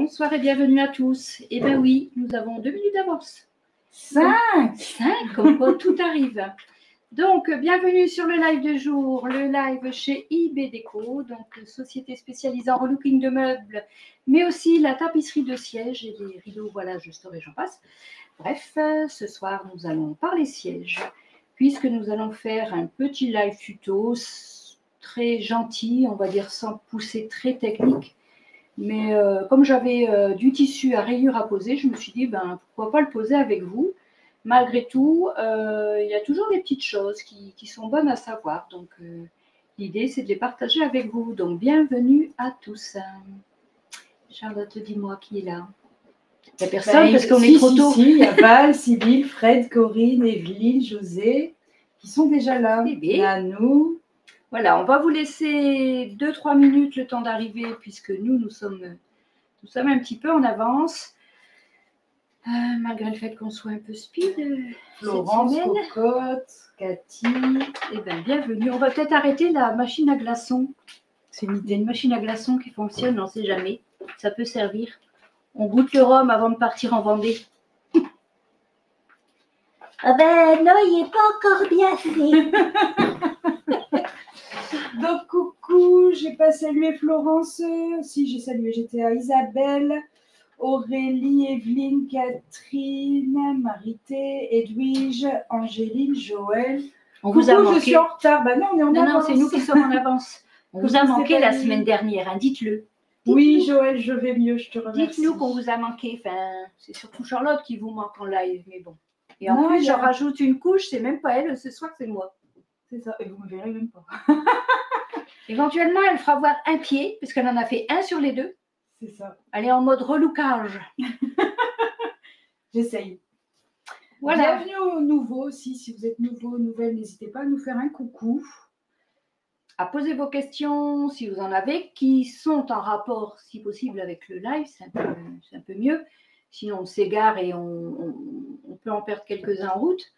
Bonsoir et bienvenue à tous. Eh bien oui, nous avons 2 minutes d'avance. 5 comme quoi tout arrive. Donc, bienvenue sur le live de jour, le live chez IB Déco, donc société spécialisée en relooking de meubles, mais aussi la tapisserie de sièges et les rideaux, voilà, je saurai, j'en passe. Bref, ce soir, nous allons parler sièges, puisque nous allons faire un petit live tuto très gentil, on va dire sans pousser très technique. Mais comme j'avais du tissu à rayures à poser, je me suis dit, ben, pourquoi pas le poser avec vous. Malgré tout, il y a toujours des petites choses qui sont bonnes à savoir. Donc, l'idée, c'est de les partager avec vous. Donc, bienvenue à tous. Charlotte, dis-moi qui est là. Il n'y a personne parce qu'on est trop tôt. Il y a Val, Sybille, Fred, Corinne, Evelyne, José, qui sont déjà là. Nanou. Voilà, on va vous laisser 2-3 minutes le temps d'arriver, puisque nous sommes un petit peu en avance. Malgré le fait qu'on soit un peu speed, Florence, Cocotte, Cathy. Eh bien, bienvenue. On va peut-être arrêter la machine à glaçons. Il y a une machine à glaçons qui fonctionne, on ne sait jamais. Ça peut servir. On goûte le rhum avant de partir en Vendée. Ah ben non, il n'est pas encore bien fait. Donc, coucou, j'ai pas salué Florence. Si, j'ai salué, j'étais à Isabelle, Aurélie, Evelyne, Catherine, Marité, Edwige, Angéline, Joël. On vous a manqué. Je suis en retard. Bah non, on est en avance. Non, c'est nous qui sommes en avance. On vous a manqué la semaine dernière, hein, dites-le. Oui, Joël, je vais mieux, je te remercie. Dites-nous qu'on vous a manqué. Enfin, c'est surtout Charlotte qui vous manque en live, mais bon. Et en plus, j'en rajoute une couche, c'est même pas elle, ce soir, c'est moi. C'est ça, et vous me verrez même pas. Éventuellement, elle fera voir un pied, parce qu'elle en a fait un sur les deux. C'est ça. Elle est en mode relookage. J'essaye. Voilà. Bienvenue aux nouveaux aussi. Si vous êtes nouveau, nouvelle, n'hésitez pas à nous faire un coucou. À poser vos questions, si vous en avez, qui sont en rapport, si possible, avec le live, c'est un peu mieux. Sinon, on s'égare et on peut en perdre quelques-uns en route.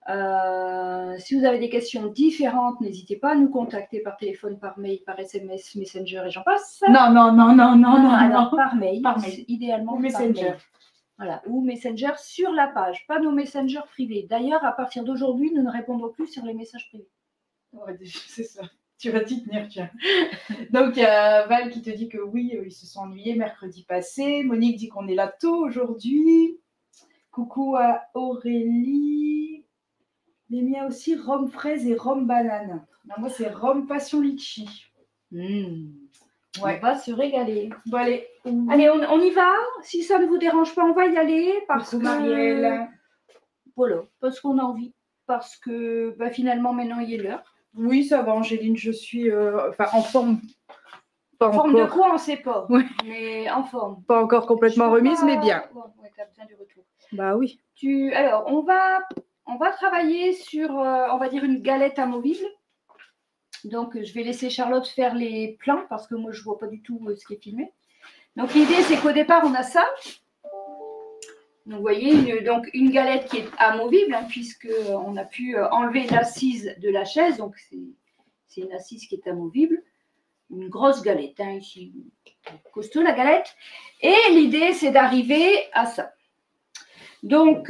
Si vous avez des questions différentes, n'hésitez pas à nous contacter par téléphone, par mail, par SMS, Messenger et j'en passe. Non. Alors, par mail, idéalement ou Messenger. Par mail. Voilà, ou Messenger sur la page, pas nos messengers privés. D'ailleurs, à partir d'aujourd'hui, nous ne répondrons plus sur les messages privés. Ouais, c'est ça. Tu vas t'y tenir, tiens. Donc, il y a Val qui te dit que oui, ils se sont ennuyés mercredi passé. Monique dit qu'on est là tôt aujourd'hui. Coucou à Aurélie. Les miens aussi, rhum fraise et rhum banane. Non, moi, c'est rhum passion litchi. Ouais. On va se régaler. Bon, allez, on y va. Si ça ne vous dérange pas, on va y aller. Parce que Marielle. Voilà, parce qu'on a envie. Parce que finalement, maintenant, il est l'heure. Oui, ça va, Angéline, je suis en forme. Pas en forme de quoi, on ne sait pas. Ouais. Mais en forme. Pas encore complètement remise, mais bien. Ouais, tu as besoin du retour. Bah oui. Alors, on va travailler sur, on va dire, une galette amovible. Donc, je vais laisser Charlotte faire les plans parce que moi, je ne vois pas du tout ce qui est filmé. Donc, l'idée, c'est qu'au départ, on a ça. Donc, vous voyez, une galette qui est amovible, hein, puisqu'on a pu enlever l'assise de la chaise. Donc, c'est une assise qui est amovible. Une grosse galette, hein, ici. Costaud, la galette. Et l'idée, c'est d'arriver à ça. Donc,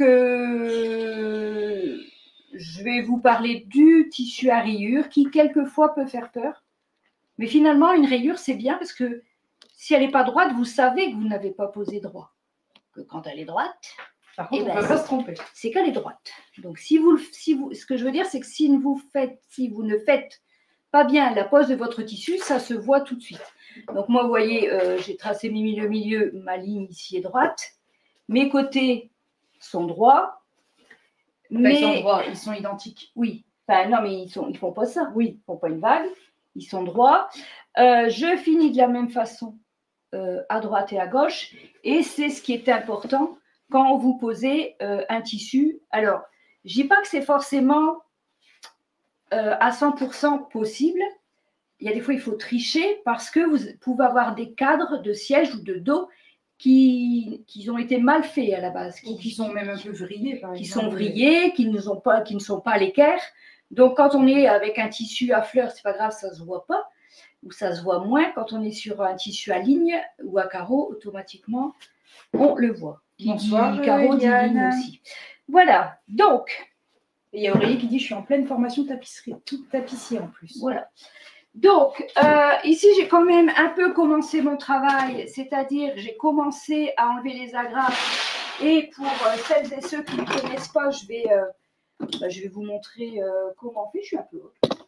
je vais vous parler du tissu à rayures qui, quelquefois, peut faire peur. Mais finalement, une rayure, c'est bien parce que si elle n'est pas droite, vous savez que vous n'avez pas posé droit. Que quand elle est droite, par contre, on ne peut pas se tromper. C'est qu'elle est droite. Donc, ce que je veux dire, c'est que si vous ne faites pas bien la pose de votre tissu, ça se voit tout de suite. Donc, moi, vous voyez, j'ai tracé le milieu, ma ligne ici est droite. Mes côtés sont droits. Mais ils sont droits, ils sont identiques. Oui. Enfin, non, mais ils font pas ça. Oui, ils font pas une vague. Ils sont droits. Je finis de la même façon à droite et à gauche. Et c'est ce qui est important quand vous posez un tissu. Alors, je dis pas que c'est forcément à 100% possible. Il y a des fois, il faut tricher parce que vous pouvez avoir des cadres de siège ou de dos qui ont été mal faits à la base. Ou qui sont même un peu vrillés, par exemple. Qui sont vrillés, qui ne sont pas à l'équerre. Donc, quand on est avec un tissu à fleurs, c'est pas grave, ça ne se voit pas. où ça se voit moins. Quand on est sur un tissu à ligne ou à carreaux, automatiquement, on le voit. Bonsoir, Carreau, dit Yann. ligne aussi. Voilà, donc, Et il y a Aurélie qui dit je suis en pleine formation tapisserie, toute tapissier en plus. voilà. Donc, ici, j'ai quand même un peu commencé mon travail, c'est-à-dire j'ai commencé à enlever les agrafes. Et pour celles et ceux qui ne connaissent pas, je vais vous montrer comment on fait. Je suis un peu haute.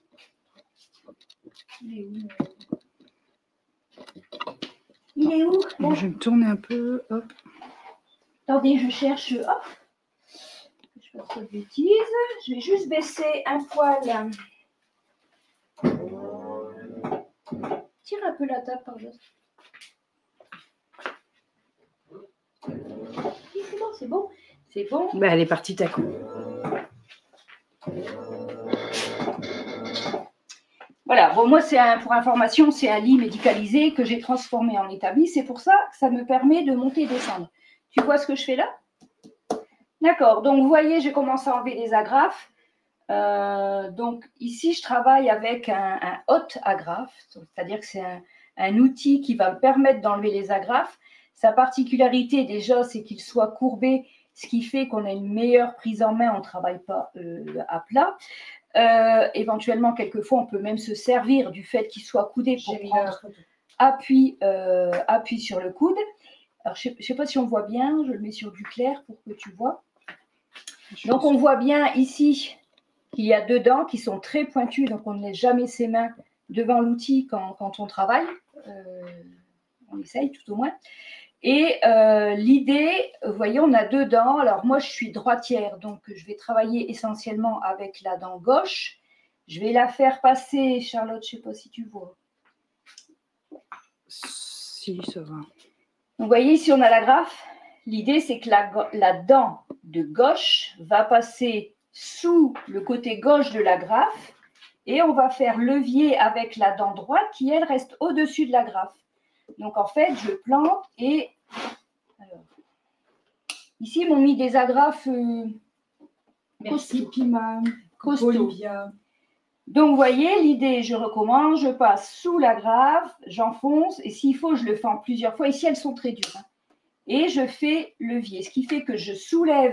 Il est où? Bon, je vais me tourner un peu. Hop. Attendez, je cherche. Hop. Je fais pas de bêtises. Je vais juste baisser un poil. Tire un peu la table par là. C'est bon. C'est bon. Bah, elle est partie ta coup. Voilà, bon, moi, pour information, c'est un lit médicalisé que j'ai transformé en établi. C'est pour ça que ça me permet de monter et descendre. Tu vois ce que je fais là? D'accord, donc vous voyez, j'ai commencé à enlever les agrafes. Donc ici, je travaille avec un hot agrafe, c'est-à-dire que c'est un outil qui va me permettre d'enlever les agrafes. Sa particularité déjà, c'est qu'il soit courbé, ce qui fait qu'on a une meilleure prise en main, on ne travaille pas à plat. Éventuellement, quelquefois, on peut même se servir du fait qu'il soit coudé pour prendre appui sur le coude. Alors, je ne sais pas si on voit bien, je le mets sur du clair pour que tu vois. Donc, on voit bien ici qu'il y a deux dents qui sont très pointues, donc on ne laisse jamais ses mains devant l'outil quand on travaille. On essaye tout au moins. Et l'idée, vous voyez, on a deux dents. Alors moi, je suis droitière, donc je vais travailler essentiellement avec la dent gauche. Je vais la faire passer, Charlotte, je ne sais pas si tu vois. Si, ça va. Donc, vous voyez, ici, on a l'agrafe. L'idée, c'est que la dent de gauche va passer sous le côté gauche de l'agrafe et on va faire levier avec la dent droite qui, elle, reste au-dessus de l'agrafe. Donc, en fait, je plante et... Alors, ici, ils m'ont mis des agrafes Merci, Pima. costauds. Olivia. Donc, vous voyez, l'idée, je recommence, je passe sous l'agrafe, j'enfonce et s'il faut, je le fais en plusieurs fois. Ici, elles sont très dures. Hein. Et je fais levier, ce qui fait que je soulève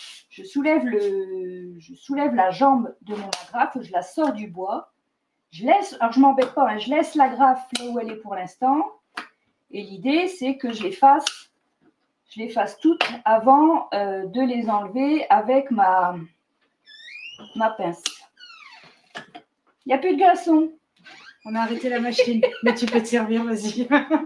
la jambe de mon agrafe, je la sors du bois. Je laisse, alors je ne m'embête pas, hein, je laisse l'agrafe là où elle est pour l'instant. Et l'idée, c'est que je les fasse toutes avant de les enlever avec ma pince. Il n'y a plus de glaçons. On a arrêté la machine, mais tu peux te servir, vas-y.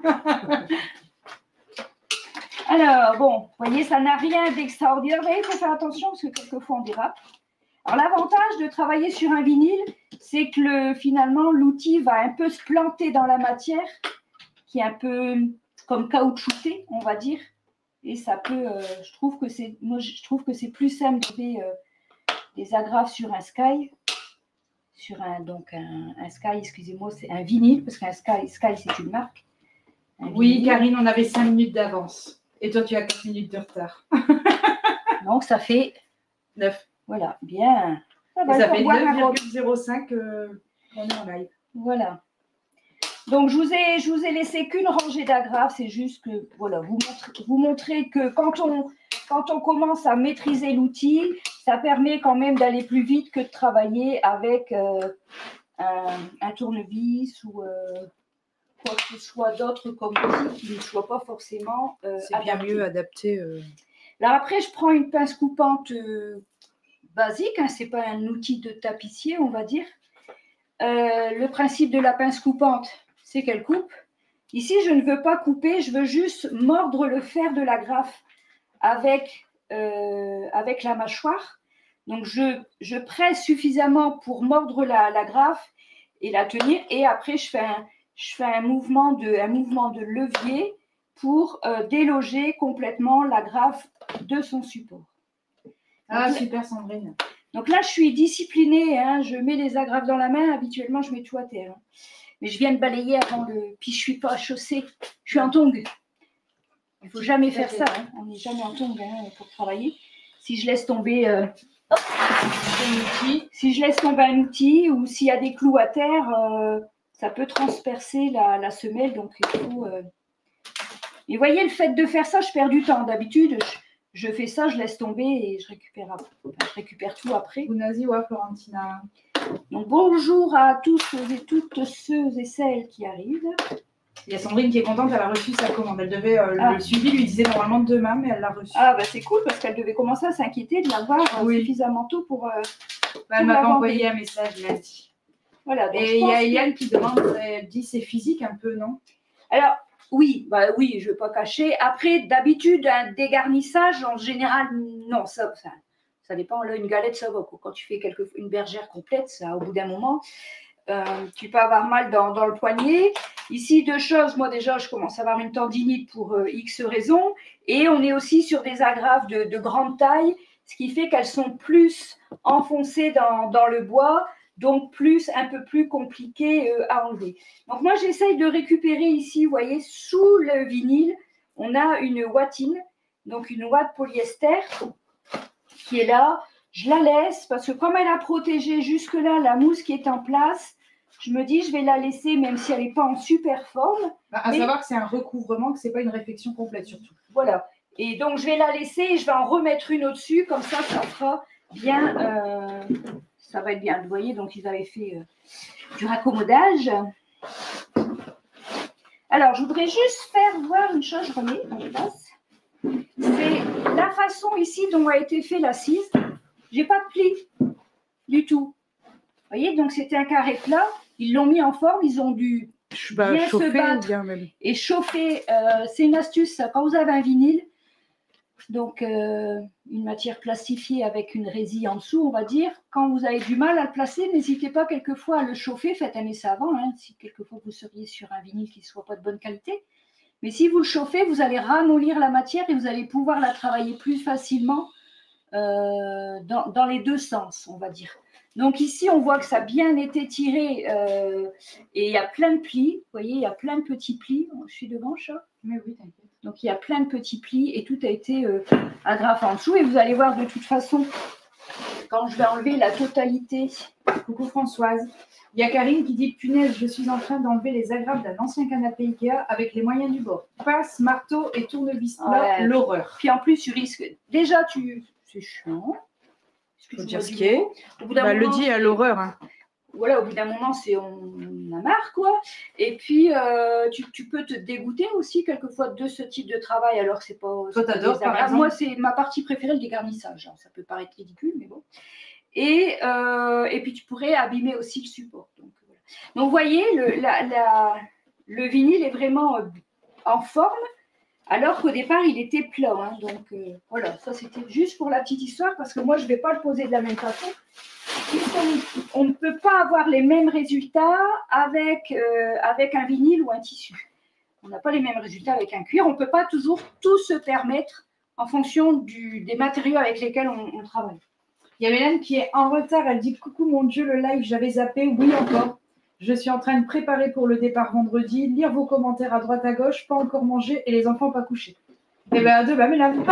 Alors, bon, vous voyez, ça n'a rien d'extraordinaire. Vous voyez, il faut faire attention parce que quelquefois, on dérape. Alors, l'avantage de travailler sur un vinyle, c'est que finalement, l'outil va un peu se planter dans la matière, qui est un peu comme caoutchouté, on va dire. Et ça peut, je trouve que c'est plus simple de faire des agrafes sur un Sky. Sur un Sky, excusez-moi, c'est un vinyle, parce qu'un Sky c'est une marque. Oui, Karine, on avait 5 minutes d'avance. Et toi, tu as 4 minutes de retard. Donc, ça fait 9. Voilà, bien. Ça fait 9,05 qu'on est en live. Voilà. Donc, je vous ai laissé qu'une rangée d'agrafes. C'est juste que, voilà, vous montrer que quand on commence à maîtriser l'outil, ça permet quand même d'aller plus vite que de travailler avec un tournevis ou quoi que ce soit d'autre comme outil qui ne soit pas forcément c'est bien mieux adapté. Là, après, je prends une pince coupante basique. Hein, ce n'est pas un outil de tapissier, on va dire. Le principe de la pince coupante, c'est qu'elle coupe. Ici, je ne veux pas couper, je veux juste mordre le fer de l'agrafe avec la mâchoire. Donc, je presse suffisamment pour mordre l'agrafe et la tenir. Et après, je fais un mouvement de levier pour déloger complètement l'agrafe de son support. Ah, donc, super Sandrine. Donc là, je suis disciplinée. Hein, je mets les agrafes dans la main. Habituellement, je mets tout à terre. Hein. Mais je viens de balayer avant le... Puis je ne suis pas chaussée. Je suis en tongs. Il ne faut jamais faire ça. Hein. On n'est jamais en tongs pour travailler. Si je laisse tomber un outil ou s'il y a des clous à terre, ça peut transpercer la semelle, donc il faut... Et voyez, le fait de faire ça, je perds du temps. D'habitude, je fais ça, je laisse tomber et je récupère tout après. Bunaziwa, Florentina. Donc bonjour à tous et toutes ceux et celles qui arrivent. Il y a Sandrine qui est contente, elle a reçu sa commande. Elle devait, le suivi lui disait normalement demain, mais elle l'a reçu. Ah bah c'est cool parce qu'elle devait commencer à s'inquiéter de l'avoir suffisamment tôt pour... elle m'a pas envoyé un message, elle a dit. Voilà, donc et il y a Eliane qui demande, elle dit c'est physique un peu, non? Alors, oui, oui, je ne vais pas cacher. Après, d'habitude, un dégarnissage, en général, non, ça dépend. Là, une galette, ça va. Quand tu fais une bergère complète, ça, au bout d'un moment, tu peux avoir mal dans le poignet. Ici, deux choses. Moi, déjà, je commence à avoir une tendinite pour X raisons. Et on est aussi sur des agrafes de grande taille, ce qui fait qu'elles sont plus enfoncées dans le bois, donc un peu plus compliqué à enlever. Donc moi, j'essaye de récupérer ici, vous voyez, sous le vinyle, on a une ouatine, donc une ouate polyester qui est là. Je la laisse parce que comme elle a protégé jusque-là la mousse qui est en place, je me dis je vais la laisser même si elle n'est pas en super forme. À savoir que c'est un recouvrement, que ce n'est pas une réfection complète surtout. Voilà. Et donc je vais la laisser et je vais en remettre une au-dessus, comme ça fera bien... ça va être bien. Vous voyez, donc ils avaient fait du raccommodage. Alors, je voudrais juste faire voir une chose, je remets en place. C'est la façon ici dont a été fait l'assise. J'ai pas de pli du tout. Vous voyez, donc c'était un carré plat. Ils l'ont mis en forme, ils ont dû bien chauffer, se battre bien même. Et chauffer. C'est une astuce, ça. Quand vous avez un vinyle, donc une matière plastifiée avec une résille en dessous, on va dire. Quand vous avez du mal à le placer, n'hésitez pas quelquefois à le chauffer. Faites un essai avant, hein, si quelquefois vous seriez sur un vinyle qui ne soit pas de bonne qualité. Mais si vous le chauffez, vous allez ramollir la matière et vous allez pouvoir la travailler plus facilement dans les deux sens, on va dire. Donc ici, on voit que ça a bien été tiré et il y a plein de plis. Vous voyez, il y a plein de petits plis. Je suis devant, chat? Mais oui, t'inquiète. Donc il y a plein de petits plis et tout a été agrafé en dessous. Et vous allez voir de toute façon, quand je vais enlever la totalité. Coucou Françoise. Il y a Karine qui dit punaise, je suis en train d'enlever les agrafes d'un ancien canapé Ikea avec les moyens du bord. Passe, marteau et tournevis plat, l'horreur. Puis en plus, tu risques. Déjà, c'est chiant. Il faut dire ce qui est. Le dit à l'horreur. Hein. Voilà, au bout d'un moment, on a marre, quoi. Et puis, tu peux te dégoûter aussi, quelquefois, de ce type de travail, alors que c'est pas... Toi, t'adores, par exemple. Moi, c'est ma partie préférée, le dégarnissage. Ça peut paraître ridicule, mais bon. Et puis, tu pourrais abîmer aussi le support. Donc, voilà. Donc vous voyez, le vinyle est vraiment en forme, alors qu'au départ, il était plat. Hein. Donc, voilà, ça, c'était juste pour la petite histoire, parce que moi, je ne vais pas le poser de la même façon. On ne peut pas avoir les mêmes résultats avec un vinyle ou un tissu. On n'a pas les mêmes résultats avec un cuir. On ne peut pas toujours tout se permettre en fonction des matériaux avec lesquels on travaille. Il y a Mélène qui est en retard. Elle dit coucou mon Dieu, le live, j'avais zappé. Oui, encore. Je suis en train de préparer pour le départ vendredi. Lire vos commentaires à droite à gauche. Pas encore mangé et les enfants pas couchés. Eh bien, à deux, Mélène.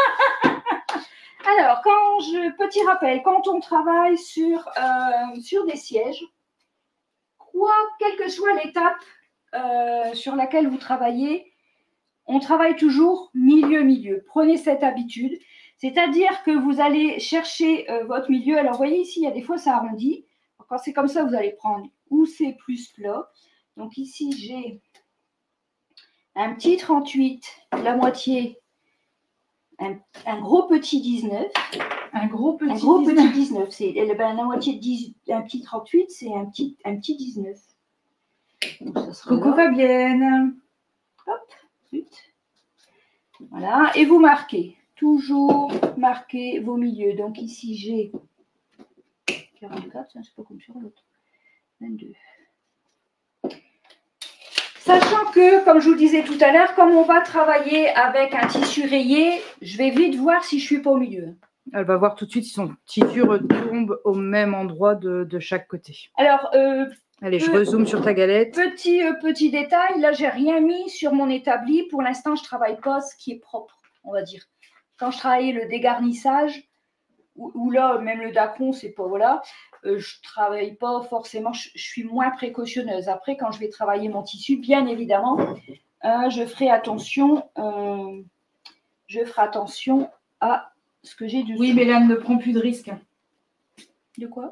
Alors, petit rappel, quand on travaille sur des sièges, quelle que soit l'étape sur laquelle vous travaillez, on travaille toujours milieu-milieu. Prenez cette habitude, c'est-à-dire que vous allez chercher votre milieu. Alors, vous voyez ici, il y a des fois, ça arrondit. Quand c'est comme ça, vous allez prendre où c'est plus plat. Donc ici, j'ai un petit 38, la moitié. Un gros petit 19. Un gros petit 19. C'est la moitié de 10, un petit 38, c'est un petit 19. Donc, ça sera coucou là. Fabienne. Hop, zut. Voilà, et vous marquez. Toujours marquez vos milieux. Donc ici, j'ai 44, c'est pas comme sur l'autre. 22. Sachant que, comme je vous disais tout à l'heure, comme on va travailler avec un tissu rayé, je vais vite voir si je ne suis pas au milieu. Elle va voir tout de suite si son tissu retombe au même endroit de chaque côté. Alors, allez, je rezoome sur ta galette. Petit détail, là, je n'ai rien mis sur mon établi. Pour l'instant, je ne travaille pas ce qui est propre, on va dire. Quand je travaillais le dégarnissage, ou là, même le dacron, c'est pas, voilà, je travaille pas forcément, je suis moins précautionneuse. Après, quand je vais travailler mon tissu, bien évidemment, je ferai attention à ce que j'ai dessous. Oui, mais là, ne prend plus de risque. De quoi?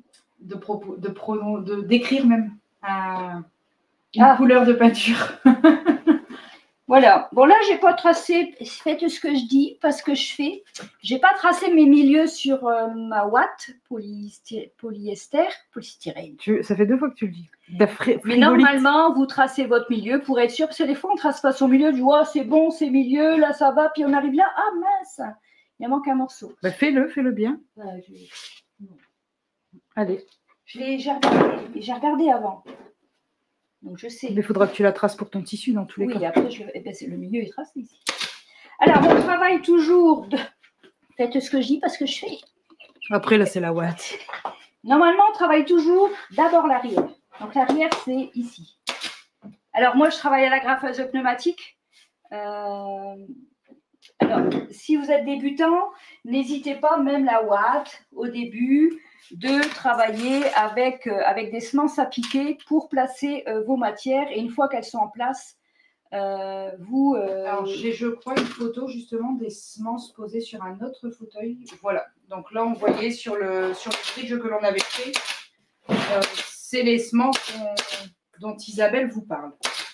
D'écrire même une couleur de peinture. Voilà. Bon, là, j'ai pas tracé, faites ce que je dis, pas ce que je fais. J'ai pas tracé mes milieux sur ma ouate polystyrène. Ça fait 2 fois que tu le dis. Mais normalement, vous tracez votre milieu pour être sûr, parce que des fois, on trace pas son milieu, du oh, c'est bon, c'est milieu, là, ça va, puis on arrive là, ah mince, il manque un morceau. Bah, fais-le bien. Allez. J'ai regardé avant. Donc, je sais. Mais il faudra que tu la traces pour ton tissu dans tous les cas. Oui, après, c'est le milieu est tracé ici. Alors, on travaille toujours faites ce que je dis, parce que je fais. Après, là, c'est la ouate. Normalement, on travaille toujours d'abord l'arrière. Donc, l'arrière, c'est ici. Alors, moi, je travaille à la graffeuse pneumatique. Alors, si vous êtes débutant, n'hésitez pas, même la ouate, au début, de travailler avec des semences à piquer pour placer vos matières. Et une fois qu'elles sont en place, Alors, j'ai, je crois, une photo justement des semences posées sur un autre fauteuil. Voilà. Donc là, on voyait sur le bridge que l'on avait fait, c'est les semences dont Isabelle vous parle.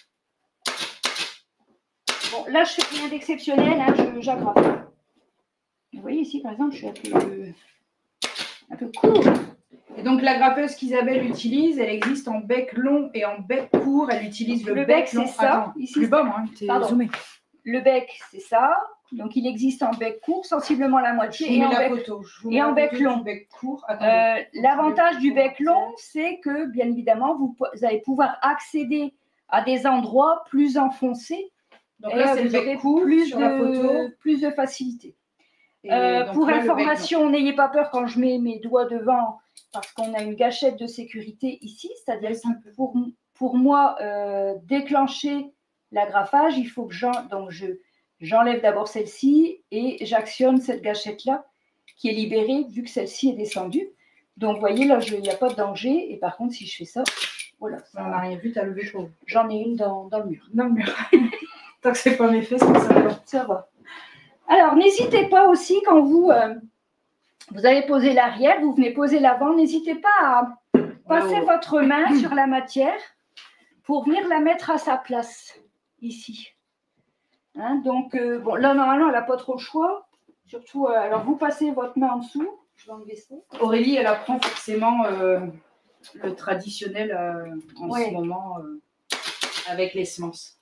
Bon, là, je fais rien d'exceptionnel, hein, j'aggrappe. Vous voyez ici, par exemple, je suis un peu court. Et donc, la graffeuse qu'Isabelle utilise, elle existe en bec long et en bec court. Elle utilise le bec long. C'est ça. Attends, ici, plus bas, moi, t'es zoomé. Le bec, c'est ça. Donc, il existe en bec court, sensiblement la moitié, et en bec long. L'avantage du bec long, c'est que, bien évidemment, vous allez pouvoir accéder à des endroits plus enfoncés. Donc là, c'est le bec court sur la photo. Plus de facilité. Pour information, n'ayez pas peur quand je mets mes doigts devant, parce qu'on a une gâchette de sécurité ici. C'est-à-dire que pour moi, déclencher l'agrafage, il faut que j'enlève d'abord celle-ci et j'actionne cette gâchette-là qui est libérée vu que celle-ci est descendue. Donc, vous voyez, là, il n'y a pas de danger. Et par contre, si je fais ça, voilà. On n'a rien vu, tu as levé chaud. J'en ai une dans le mur. Dans le mur. Tant que c'est pas mes fesses, ça va. Alors, n'hésitez pas aussi quand vous avez posé l'arrière, vous venez poser l'avant, n'hésitez pas à passer votre main sur la matière pour venir la mettre à sa place, ici. Hein, donc, bon, là, normalement, elle n'a pas trop le choix. Surtout, alors, vous passez votre main en dessous. Je vais enlever ça. Aurélie, elle apprend forcément le traditionnel en ce moment avec les semences.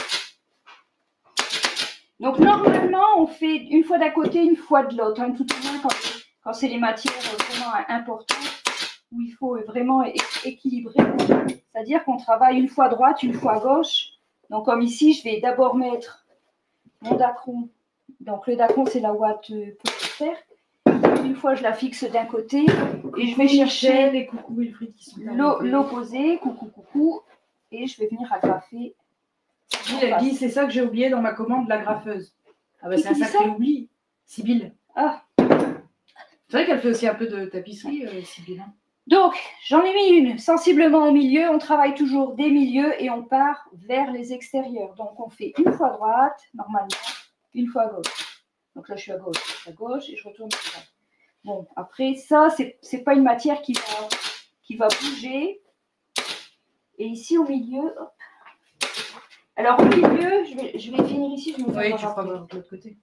Donc, normalement, on fait une fois d'un côté, une fois de l'autre. Hein, tout au moins quand c'est les matières vraiment importantes, où il faut vraiment équilibrer. C'est-à-dire qu'on travaille une fois à droite, une fois à gauche. Donc, comme ici, je vais d'abord mettre mon dacron. Donc, le dacron, c'est la ouate polyester. Une fois, je la fixe d'un côté et je vais chercher les coucou Wilfried qui sont l'opposé, coucou, et je vais venir agrafer. Elle dit, c'est ça que j'ai oublié dans ma commande, la graffeuse. Ah bah c'est un sacré oubli. Sybille. Ah. C'est vrai qu'elle fait aussi un peu de tapisserie, Sybille. Donc, j'en ai mis une sensiblement au milieu. On travaille toujours des milieux et on part vers les extérieurs. Donc, on fait une fois à droite, normalement, une fois à gauche. Donc là, je suis à gauche et je retourne à droite. Bon, après, ça, c'est pas une matière qui va bouger. Et ici, au milieu, hop. Alors, au milieu, je vais finir ici. Oui, tu feras de l'autre côté.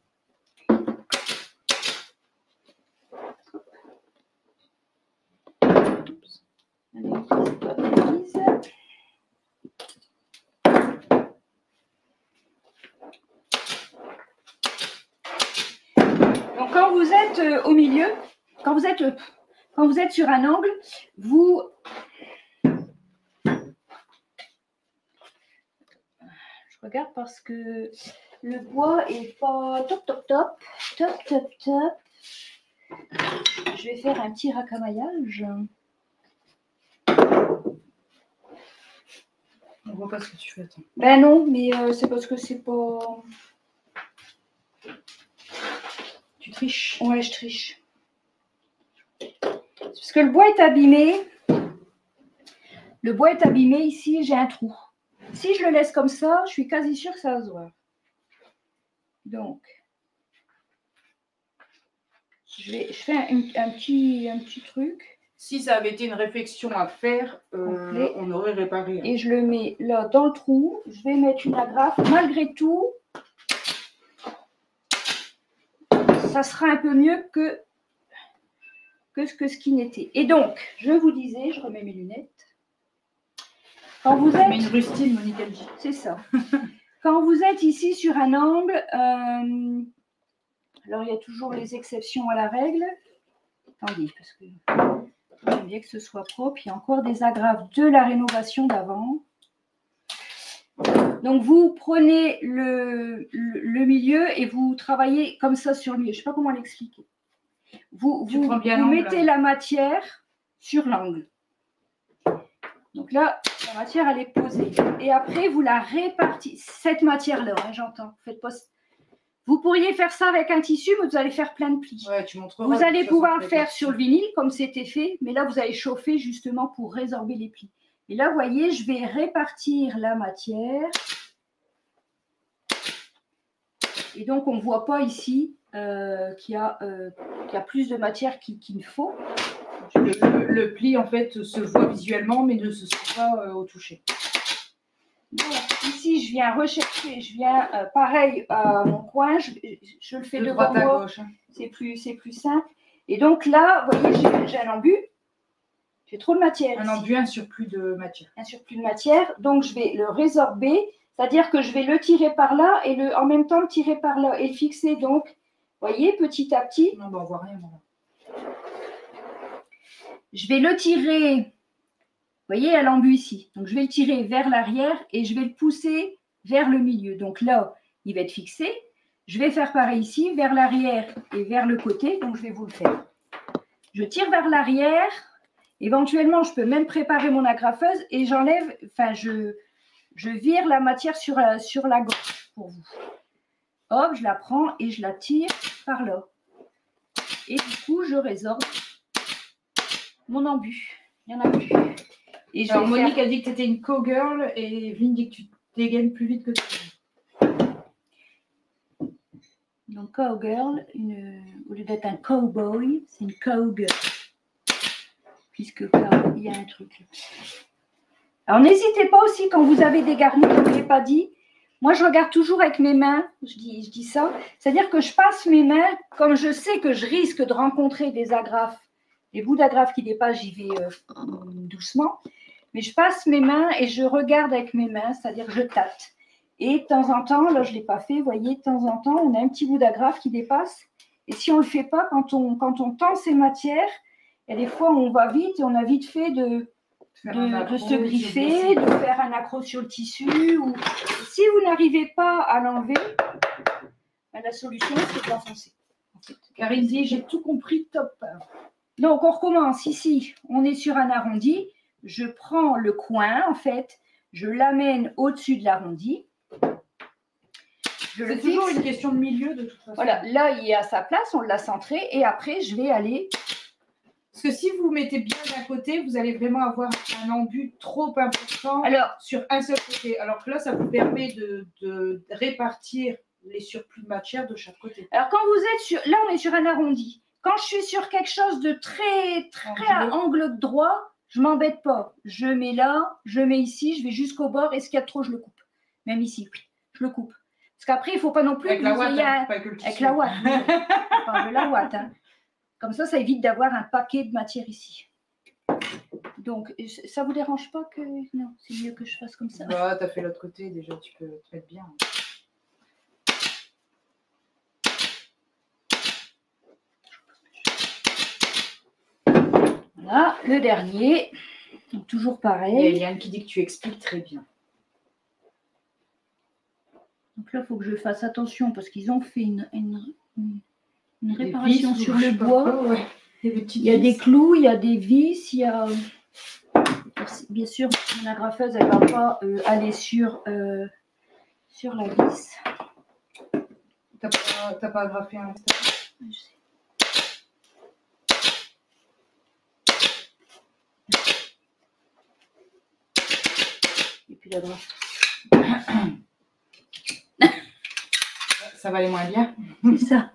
Donc, quand vous êtes au milieu, quand vous êtes sur un angle, vous... Je regarde parce que le bois est pas top. Je vais faire un petit racamaillage. On voit pas ce que tu fais, attends. Ben non, mais c'est parce que c'est pas... Tu triches? Ouais, je triche. Parce que le bois est abîmé. Le bois est abîmé. Ici, j'ai un trou. Si je le laisse comme ça, je suis quasi sûre que ça va se voir. Donc, je fais un petit truc. Si ça avait été une réflexion à faire, on aurait réparé. Hein. Et je le mets là dans le trou. Je vais mettre une agrafe. Malgré tout, ça sera un peu mieux que ce qui n'était. Et donc, je vous disais, je remets mes lunettes. Quand vous êtes... Mais une rustine, Monique, elle dit. C'est ça. Quand vous êtes ici sur un angle, alors il y a toujours les exceptions à la règle. Attendez, parce que j'aime bien que ce soit propre. Il y a encore des agrafes de la rénovation d'avant. Donc vous prenez le milieu et vous travaillez comme ça sur le milieu. Je ne sais pas comment l'expliquer. Vous mettez la matière sur l'angle. Donc là, la matière, elle est posée. Et après, vous la répartissez. Cette matière-là, hein, j'entends. Faites pas... Vous pourriez faire ça avec un tissu, mais vous allez faire plein de plis. Ouais, tu montreras. Vous allez pouvoir faire sur le vinyle, comme c'était fait. Mais là, vous allez chauffer justement pour résorber les plis. Et là, vous voyez, je vais répartir la matière. Et donc, on ne voit pas ici qu'il y a plus de matière qu'il ne faut. Le pli, en fait, se voit visuellement, mais ne se sent pas au toucher. Donc, ici, je viens rechercher, pareil à mon coin, je le fais de droite à gauche. Hein. C'est plus simple. Et donc là, vous voyez, j'ai un embu. J'ai trop de matière. Un embu, un surplus de matière. Un surplus de matière. Donc, je vais le résorber. C'est-à-dire que je vais le tirer par là et en même temps le tirer par là et le fixer. Donc, vous voyez, petit à petit. Non, ben, on voit rien. Voilà. Je vais le tirer, vous voyez, à l'embu ici. Donc, je vais le tirer vers l'arrière et je vais le pousser vers le milieu. Donc là, il va être fixé. Je vais faire pareil ici, vers l'arrière et vers le côté. Donc, je vais vous le faire. Je tire vers l'arrière. Éventuellement, je peux même préparer mon agrafeuse et j'enlève, enfin, je vire la matière sur la gauche pour vous. Hop, je la prends et je la tire par là. Et du coup, je résorbe mon embu. Il n'y en a plus. Et alors, Monique a dit que tu étais une cowgirl et Evelyne dit que tu dégaines plus vite que toi. Donc, cowgirl, au lieu d'être un cowboy, c'est une cowgirl. Puisque il y a un truc. Alors, n'hésitez pas aussi quand vous avez des garnis, comme je ne l'ai pas dit. Moi, je regarde toujours avec mes mains. Je dis ça. C'est-à-dire que je passe mes mains, comme je sais que je risque de rencontrer des agrafes. Les bouts d'agrafes qui dépassent, j'y vais doucement. Mais je passe mes mains et je regarde avec mes mains, c'est-à-dire que je tâte. Et de temps en temps, là je ne l'ai pas fait, vous voyez, de temps en temps, on a un petit bout d'agrafe qui dépasse. Et si on ne le fait pas, quand on tend ces matières, il y a des fois où on va vite et on a vite fait de se griffer, de faire un accroc sur le tissu. Ou... Si vous n'arrivez pas à l'enlever, ben, la solution, c'est de l'enfoncer. En fait. Karine dit, j'ai tout compris, top. Donc, on recommence ici. On est sur un arrondi. Je prends le coin, en fait. Je l'amène au-dessus de l'arrondi. C'est toujours une question de milieu, de toute façon. Voilà, là, il est à sa place. On l'a centré. Et après, je vais aller... Parce que si vous mettez bien d'un côté, vous allez vraiment avoir un embu trop important sur un seul côté. Alors que là, ça vous permet de répartir les surplus de matière de chaque côté. Alors, quand vous êtes sur... Là, on est sur un arrondi. Quand je suis sur quelque chose de très à angle droit, je ne m'embête pas. Je mets là, je mets ici, je vais jusqu'au bord. Et ce qu'il y a de trop, je le coupe. Même ici, je le coupe. Parce qu'après, il ne faut pas non plus... Avec la ouate, hein, pas que le tissu. Avec la ouate. Je parle de la ouate. Hein. Comme ça évite d'avoir un paquet de matière ici. Donc, ça ne vous dérange pas que... Non, c'est mieux que je fasse comme ça. Bah, tu as fait l'autre côté, déjà, tu peux te mettre bien. Voilà, le dernier. Donc, toujours pareil. Il y a Eliane qui dit que tu expliques très bien. Donc là, il faut que je fasse attention parce qu'ils ont fait une réparation sur le bois. Ouais. Il y a des clous, il y a des vis, il y a... Bien sûr, mon agrafeuse, elle ne va pas aller sur la vis. T'as pas agrafé un instant? Je sais. l'agrafe. Ça va aller moins bien. C'est ça.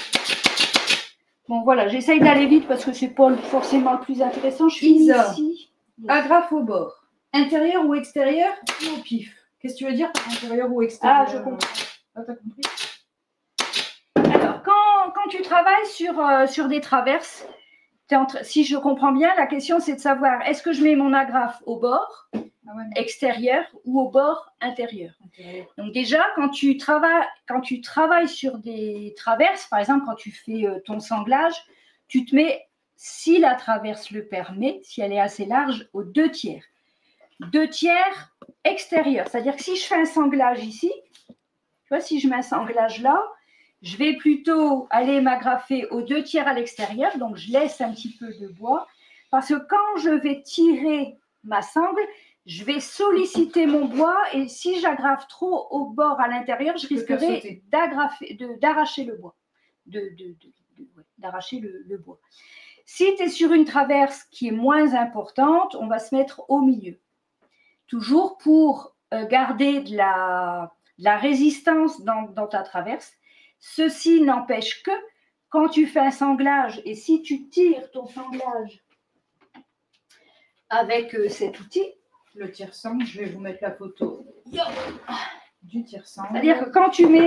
Bon, voilà, j'essaye d'aller vite parce que c'est pas forcément le plus intéressant. Je finis Isa. ici. Agrafe au bord. Intérieur ou extérieur ou au pif? Qu'est-ce que tu veux dire par intérieur ou extérieur? Ah, je comprends. Ah, t'as compris? Alors, quand tu travailles sur des traverses, si je comprends bien, la question c'est de savoir est-ce que je mets mon agrafe au bord extérieur ou au bord intérieur. Donc déjà, quand tu travailles sur des traverses, par exemple quand tu fais ton sanglage, tu te mets, si la traverse le permet, si elle est assez large, aux 2/3. 2/3 extérieur. C'est-à-dire que si je fais un sanglage ici, tu vois, si je mets un sanglage là, je vais plutôt aller m'agrafer aux 2/3 à l'extérieur, donc je laisse un petit peu de bois, parce que quand je vais tirer ma sangle, je vais solliciter mon bois et si j'agrafe trop au bord à l'intérieur, je risquerai d'arracher le bois. D'arracher le bois. Si tu es sur une traverse qui est moins importante, on va se mettre au milieu. Toujours pour garder de la résistance dans ta traverse. Ceci n'empêche que quand tu fais un sanglage et si tu tires ton sanglage avec cet outil, le tire-sangle, je vais vous mettre la photo du tire-sangle. C'est-à-dire que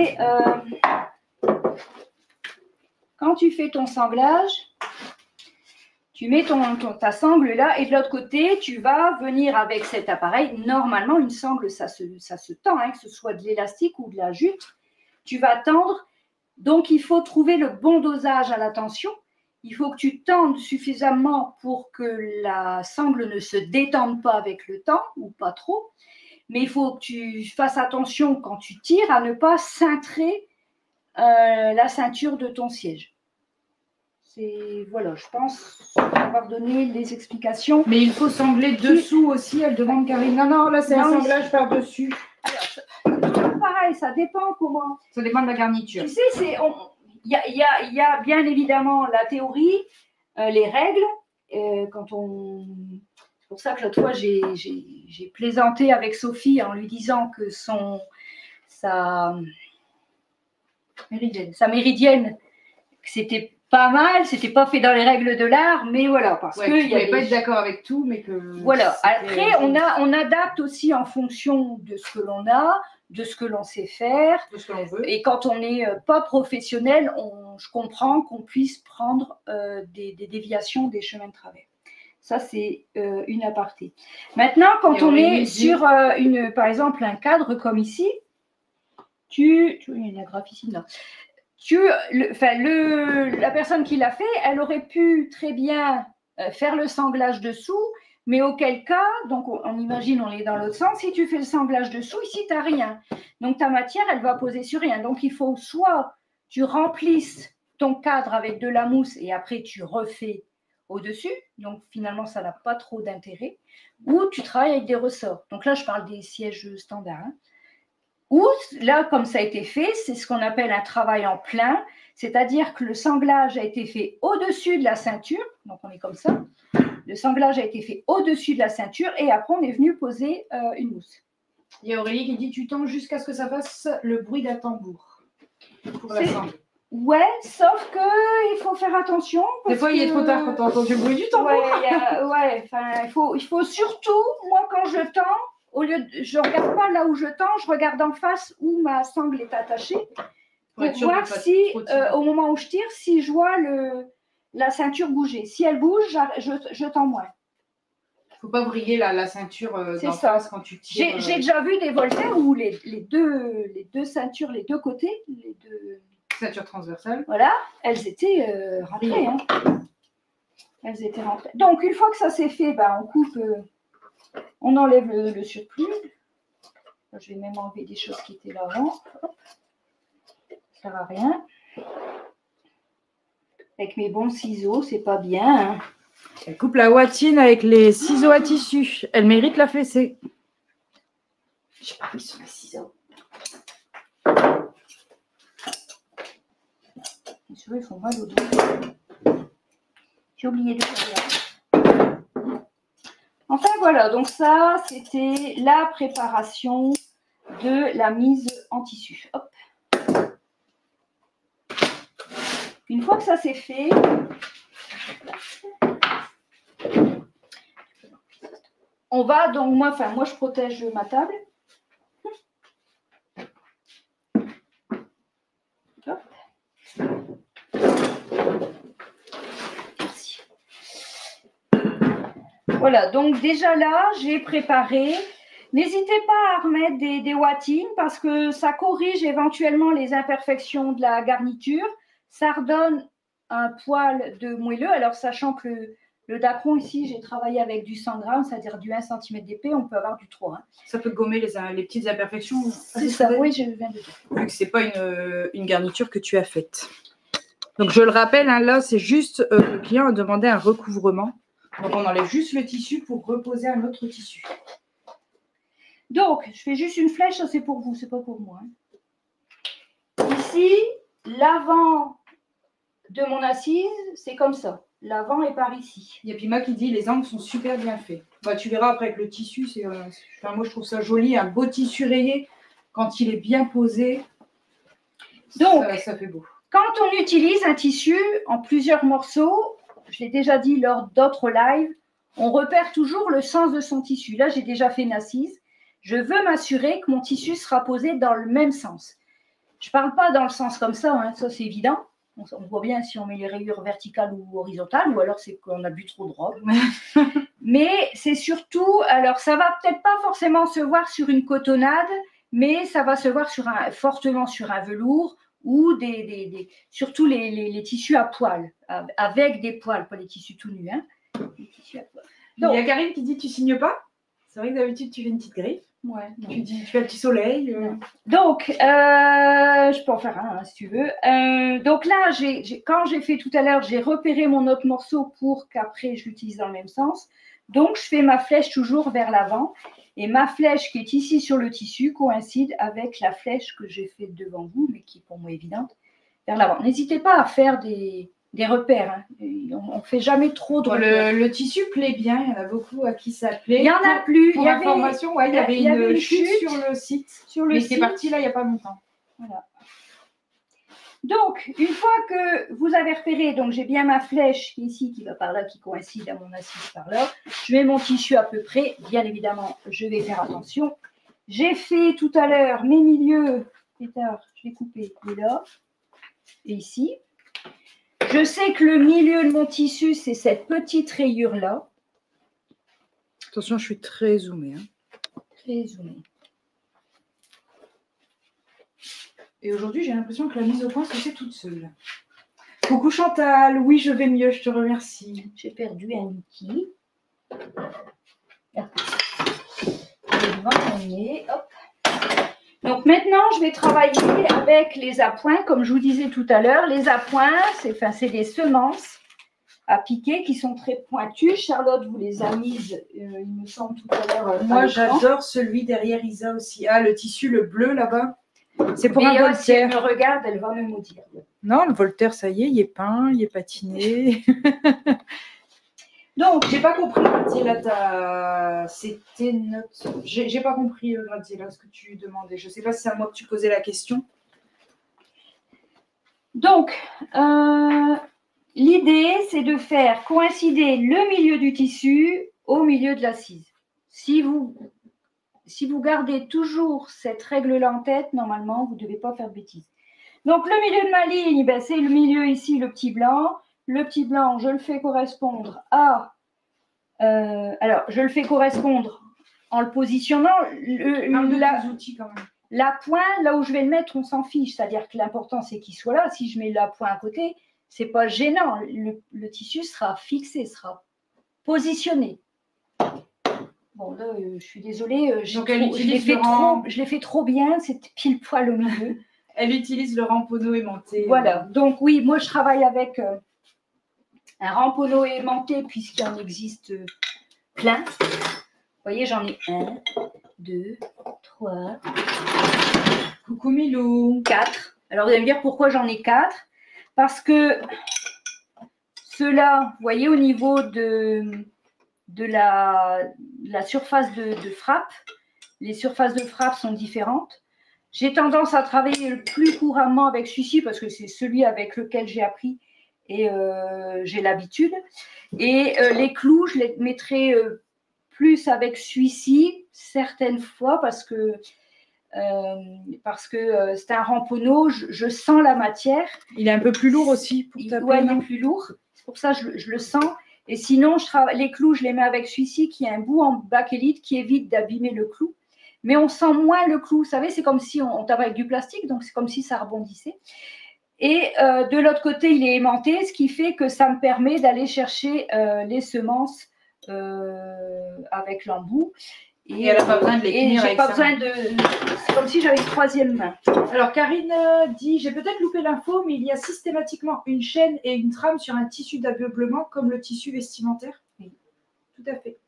quand tu fais ton sanglage, tu mets ta sangle là et de l'autre côté, tu vas venir avec cet appareil. Normalement, une sangle, ça se tend, hein, que ce soit de l'élastique ou de la jute. Tu vas tendre. Donc, il faut trouver le bon dosage à la tension. Il faut que tu tendes suffisamment pour que la sangle ne se détende pas avec le temps ou pas trop. Mais il faut que tu fasses attention quand tu tires à ne pas cintrer la ceinture de ton siège. Voilà, je pense avoir donné les explications. Mais il faut sangler dessous aussi, elle demande Karine. Non, là c'est un sanglage par-dessus. Alors, pareil, ça dépend comment. Ça dépend de la garniture. Tu sais, il y a bien évidemment la théorie, les règles. C'est pour ça que l'autre fois, j'ai plaisanté avec Sophie en lui disant que sa méridienne, c'était pas mal, c'était pas fait dans les règles de l'art, mais voilà, parce que tu pouvais pas être d'accord avec tout, mais que voilà. Après, on adapte aussi en fonction de ce que l'on a, de ce que l'on sait faire, de ce que l'on veut. Et quand on n'est pas professionnel, je comprends qu'on puisse prendre des déviations des chemins de travers. Ça, c'est une aparté. Maintenant, quand on est sur par exemple, un cadre comme ici, il y a une agrafe ici, non. La personne qui l'a fait, elle aurait pu très bien faire le sanglage dessous, mais auquel cas, donc on imagine, on est dans l'autre sens, si tu fais le sanglage dessous, ici, tu n'as rien. Donc ta matière, elle va poser sur rien. Donc il faut soit tu remplisses ton cadre avec de la mousse et après tu refais au-dessus, donc finalement ça n'a pas trop d'intérêt, ou tu travailles avec des ressorts. Donc là, je parle des sièges standards. Hein. Ou là, comme ça a été fait, c'est ce qu'on appelle un travail en plein, c'est-à-dire que le sanglage a été fait au-dessus de la ceinture, donc on est comme ça, le sanglage a été fait au-dessus de la ceinture et après on est venu poser une mousse. Il y a Aurélie qui dit tu tends jusqu'à ce que ça fasse le bruit d'un tambour pour la sangle. Ouais, sauf que il faut faire attention. Des fois, il est trop tard quand on entend le bruit du tambour. Il faut surtout, moi quand je tends, je ne regarde pas là où je tends, je regarde en face où ma sangle est attachée pour voir si, au moment où je tire, si je vois la ceinture bouger. Si elle bouge, je tends moins. Il ne faut pas vriller la ceinture d'en face quand tu tires. J'ai déjà vu des Voltaire où les deux ceintures, les deux côtés, les deux ceintures transversales, voilà, elles étaient rentrées. Hein. Elles étaient rentrées. Donc, une fois que ça s'est fait, on coupe, on enlève le surplus. Je vais même enlever des choses qui étaient là avant. Hop. Ça ne va rien. Avec mes bons ciseaux, c'est pas bien. Hein. Elle coupe la watine avec les ciseaux à tissu. Elle mérite la fessée. J'ai pas mis sur les ciseaux. Les ciseaux, ils font mal au dos. J'ai oublié de faire. Enfin voilà, donc ça, c'était la préparation de la mise en tissu. Hop. Une fois que ça c'est fait, on va donc, moi je protège ma table. Hop. Merci. Voilà, donc déjà là, j'ai préparé. N'hésitez pas à remettre des wattings parce que ça corrige éventuellement les imperfections de la garniture. Ça redonne un poil de moelleux. Alors, sachant que le dacron ici, j'ai travaillé avec du 100 grammes, c'est-à-dire du 1 cm d'épais, on peut avoir du 3. Hein. Ça peut gommer les petites imperfections. C'est ça, oui, je viens de dire. Vu que ce n'est pas une garniture que tu as faite. Donc, je le rappelle, hein, là, c'est juste le client a demandé un recouvrement. Donc, on enlève juste le tissu pour reposer un autre tissu. Donc, je fais juste une flèche, ça c'est pour vous, c'est pas pour moi. Hein. Ici, l'avant de mon assise, c'est comme ça. L'avant est par ici. Il y a Pima qui dit les angles sont super bien faits. Bah, tu verras après avec le tissu, enfin, moi je trouve ça joli, un beau tissu rayé quand il est bien posé. Donc, ça fait beau. Quand on utilise un tissu en plusieurs morceaux, je l'ai déjà dit lors d'autres lives, on repère toujours le sens de son tissu. Là, j'ai déjà fait une assise. Je veux m'assurer que mon tissu sera posé dans le même sens. Je ne parle pas dans le sens comme ça, hein, ça c'est évident. On voit bien si on met les rayures verticales ou horizontales, ou alors c'est qu'on a bu trop de robe. Mais c'est surtout, alors ça va peut-être pas forcément se voir sur une cotonnade, mais ça va se voir fortement sur un velours ou surtout les tissus à poils, avec des poils, pas les tissus tout nus. Hein, les tissus à poils. Donc, il y a Karine qui dit tu signes pas. C'est vrai que d'habitude tu fais une petite griffe. Ouais, tu fais un petit soleil. Donc, je peux en faire un si tu veux. Donc là, quand j'ai fait tout à l'heure, j'ai repéré mon autre morceau pour qu'après je l'utilise dans le même sens. Donc, je fais ma flèche toujours vers l'avant. Et ma flèche qui est ici sur le tissu coïncide avec la flèche que j'ai faite devant vous, mais qui est pour moi évidente, vers l'avant. N'hésitez pas à faire des repères. Hein. On ne fait jamais trop de repères. Le tissu plaît bien, il y en a beaucoup à qui ça plaît. Il n'y en a plus. Pour information, il y avait une chute sur le site. Mais c'est parti là il n'y a pas longtemps. Voilà. Donc, une fois que vous avez repéré, donc j'ai bien ma flèche qui est ici, qui va par là, qui coïncide à mon assise par là. Je mets mon tissu à peu près. Bien évidemment, je vais faire attention. J'ai fait tout à l'heure mes milieux. Plus tard, je vais couper là et ici. Je sais que le milieu de mon tissu, c'est cette petite rayure-là. Attention, je suis très zoomée. Hein. Très zoomée. Et aujourd'hui, j'ai l'impression que la mise au point se fait toute seule. Coucou Chantal, oui, je vais mieux, je te remercie. J'ai perdu un outil. Hop. Donc maintenant, je vais travailler avec les appoints, comme je vous disais tout à l'heure. Les appoints, c'est des semences à piquer qui sont très pointues. Charlotte vous les a mises, il me semble, tout à l'heure. Moi, j'adore celui derrière Isa aussi. Ah, le tissu, le bleu là-bas. C'est pour un Voltaire. Si elle me regarde, elle va me maudire. Non, le Voltaire, ça y est, il est peint, il est patiné. Donc, j'ai pas compris, Graziella, c'était notre... J'ai pas compris, Graziella, ce que tu demandais. Je sais pas si c'est à moi que tu posais la question. Donc, l'idée, c'est de faire coïncider le milieu du tissu au milieu de l'assise. Si vous gardez toujours cette règle-là en tête, normalement, vous ne devez pas faire de bêtises. Donc, le milieu de ma ligne, ben, c'est le milieu ici, le petit blanc. Le petit blanc, je le fais correspondre à... alors, je le fais correspondre en le positionnant. Outils quand même. La pointe, là où je vais le mettre, on s'en fiche. C'est-à-dire que l'important, c'est qu'il soit là. Si je mets la pointe à côté, ce n'est pas gênant. Le tissu sera fixé, sera positionné. Bon, là, je suis désolée. Je l'ai fait trop bien. C'est pile poil au milieu. Elle utilise le ramponneau aimanté. Voilà. Donc, oui, moi, je travaille avec un ramponneau aimanté puisqu'il en existe plein. Vous voyez, j'en ai 1, 2, 3. Coucou Milou. 4. Alors, vous allez me dire pourquoi j'en ai 4. Parce que ceux-là, vous voyez, au niveau de de la surface de frappe. Les surfaces de frappe sont différentes. J'ai tendance à travailler le plus couramment avec celui-ci parce que c'est celui avec lequel j'ai appris et j'ai l'habitude. Et les clous, je les mettrai plus avec celui-ci certaines fois parce que c'est un ramponneau, je sens la matière. Il est un peu plus lourd aussi pour taper. Ouais, il est plus lourd. C'est pour ça que je le sens. Et sinon, les clous, je les mets avec celui-ci qui a un bout en bakélite qui évite d'abîmer le clou. Mais on sent moins le clou. Vous savez, c'est comme si on tape avec du plastique, donc c'est comme si ça rebondissait. Et de l'autre côté, il est aimanté, ce qui fait que ça me permet d'aller chercher les semences avec l'embout. Et elle n'a pas besoin de les tenir avec ça. C'est comme si j'avais une troisième main. Alors, Karine dit, j'ai peut-être loupé l'info, mais il y a systématiquement une chaîne et une trame sur un tissu d'ameublement comme le tissu vestimentaire. Oui. Tout à fait.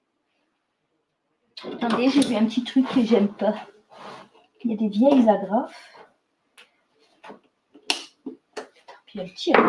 Attendez, j'ai vu un petit truc que j'aime pas. Il y a des vieilles agrafes. Puis elle tire.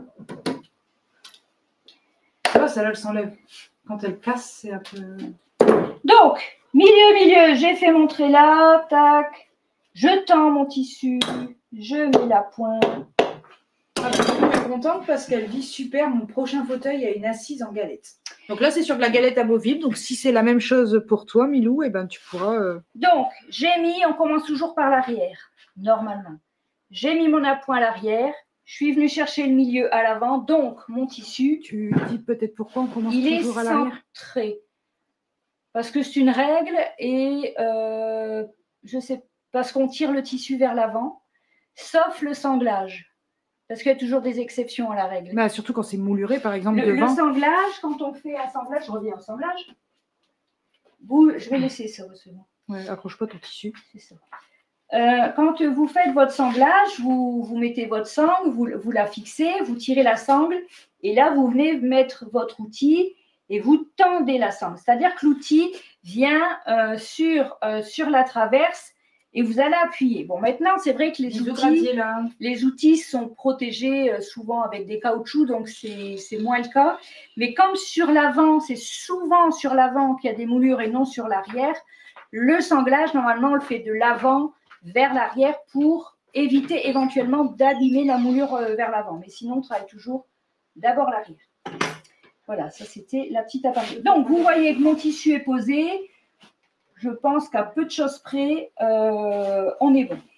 Ça va, celle-là, elle s'enlève. Quand elle casse, c'est un peu... Donc, milieu, j'ai fait mon trait là, tac. Je tends mon tissu, je mets la pointe. Ah, je suis contente parce qu'elle dit super, mon prochain fauteuil a une assise en galette. Donc là, c'est sur de la galette amovible. Donc si c'est la même chose pour toi, Milou, eh ben, tu pourras... Donc, on commence toujours par l'arrière, normalement. J'ai mis mon appoint à l'arrière. Je suis venue chercher le milieu à l'avant. Donc, mon tissu... Tu dis peut-être pourquoi on commence toujours à l'arrière. Il est centré. Parce que c'est une règle et je sais, parce qu'on tire le tissu vers l'avant, sauf le sanglage. Parce qu'il y a toujours des exceptions à la règle. Bah, surtout quand c'est mouluré, par exemple, le devant. Le sanglage, quand on fait un sanglage, je reviens au sanglage. Je vais laisser ça, c'est bon. Ouais, accroche pas ton tissu. C'est ça. Quand vous faites votre sanglage, vous mettez votre sangle, vous la fixez, vous tirez la sangle, et là, vous venez mettre votre outil et vous tendez la sangle. C'est-à-dire que l'outil vient sur la traverse et vous allez appuyer. Bon, maintenant, c'est vrai que les outils sont protégés souvent avec des caoutchoucs, donc c'est moins le cas. Mais comme sur l'avant, c'est souvent sur l'avant qu'il y a des moulures et non sur l'arrière, le sanglage, normalement, on le fait de l'avant vers l'arrière pour éviter éventuellement d'abîmer la moulure vers l'avant. Mais sinon, on travaille toujours d'abord l'arrière. Voilà, ça c'était la petite aparté. Donc, vous voyez que mon tissu est posé. Je pense qu'à peu de choses près, on est bon.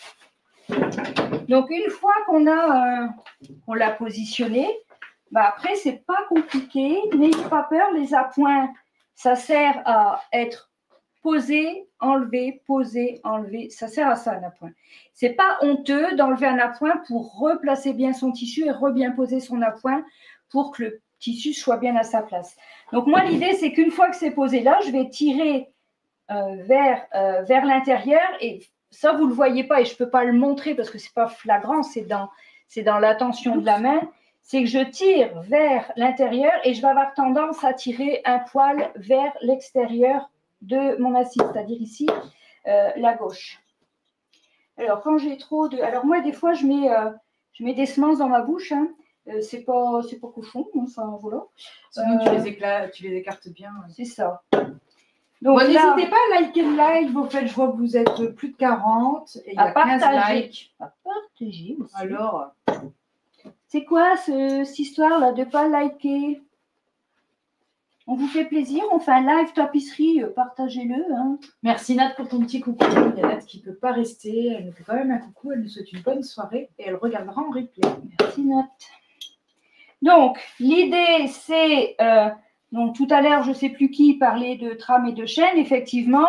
Donc, une fois qu'on l'a positionné, bah après, c'est pas compliqué. N'ayez pas peur, les appoints, ça sert à être posé, enlevé, posé, enlevé. Ça sert à ça, un appoint. C'est pas honteux d'enlever un appoint pour replacer bien son tissu et bien poser son appoint pour que le tissu soit bien à sa place. Donc, moi, l'idée, c'est qu'une fois que c'est posé là, je vais tirer vers l'intérieur et ça, vous ne le voyez pas et je ne peux pas le montrer parce que ce n'est pas flagrant, c'est dans l'attention de la main. C'est que je tire vers l'intérieur et je vais avoir tendance à tirer un poil vers l'extérieur de mon assise, c'est-à-dire ici, la gauche. Alors, quand j'ai trop de... Alors, moi, des fois, je mets des semences dans ma bouche. Hein. C'est pas cochon, enfin, voilà. Sinon, tu les écartes bien. C'est ça. Donc, bon, n'hésitez pas à liker le live. En fait, je vois que vous êtes plus de 40. Et il y a 15 likes. À partager aussi. Alors, c'est quoi cette histoire-là de ne pas liker? On vous fait plaisir, on fait un live tapisserie, partagez-le. Hein. Merci Nat pour ton petit coucou. Il y a Nat qui ne peut pas rester. Elle nous fait quand même un coucou. Elle nous souhaite une bonne soirée et elle regardera en replay. Merci Nat. Donc, l'idée, c'est... donc, tout à l'heure, je ne sais plus qui parlait de trame et de chaîne. Effectivement,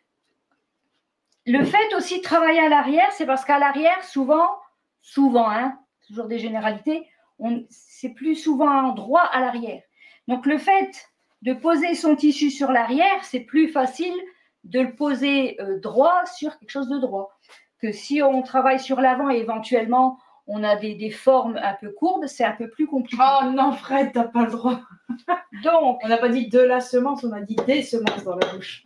le fait aussi de travailler à l'arrière, c'est parce qu'à l'arrière, souvent, hein, toujours des généralités, c'est plus souvent droit à l'arrière. Donc, le fait de poser son tissu sur l'arrière, c'est plus facile de le poser droit sur quelque chose de droit. Que si on travaille sur l'avant et éventuellement on a des formes un peu courbes, c'est un peu plus compliqué. Oh non, Fred, t'as pas le droit. Donc, on n'a pas dit de la semence, on a dit des semences dans la bouche.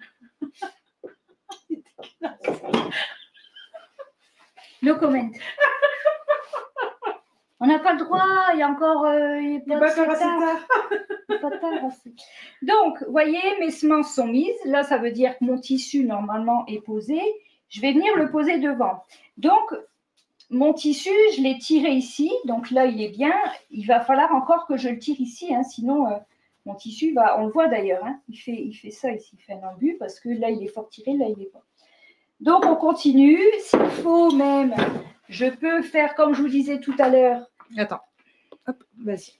No comment. On n'a pas le droit, il y a encore Il n'est pas encore assez tard. pas tard assez. Donc, vous voyez, mes semences sont mises. Là, ça veut dire que mon tissu, normalement, est posé. Je vais venir le poser devant. Donc, mon tissu, je l'ai tiré ici. Donc là, il est bien. Il va falloir encore que je le tire ici. Hein, sinon, mon tissu va... On le voit d'ailleurs. Hein, il fait ça ici. Il fait un embut parce que là, il est fort tiré. Là, il n'est pas. Donc, on continue. S'il faut même, je peux faire comme je vous disais tout à l'heure. Attends. Hop, vas-y.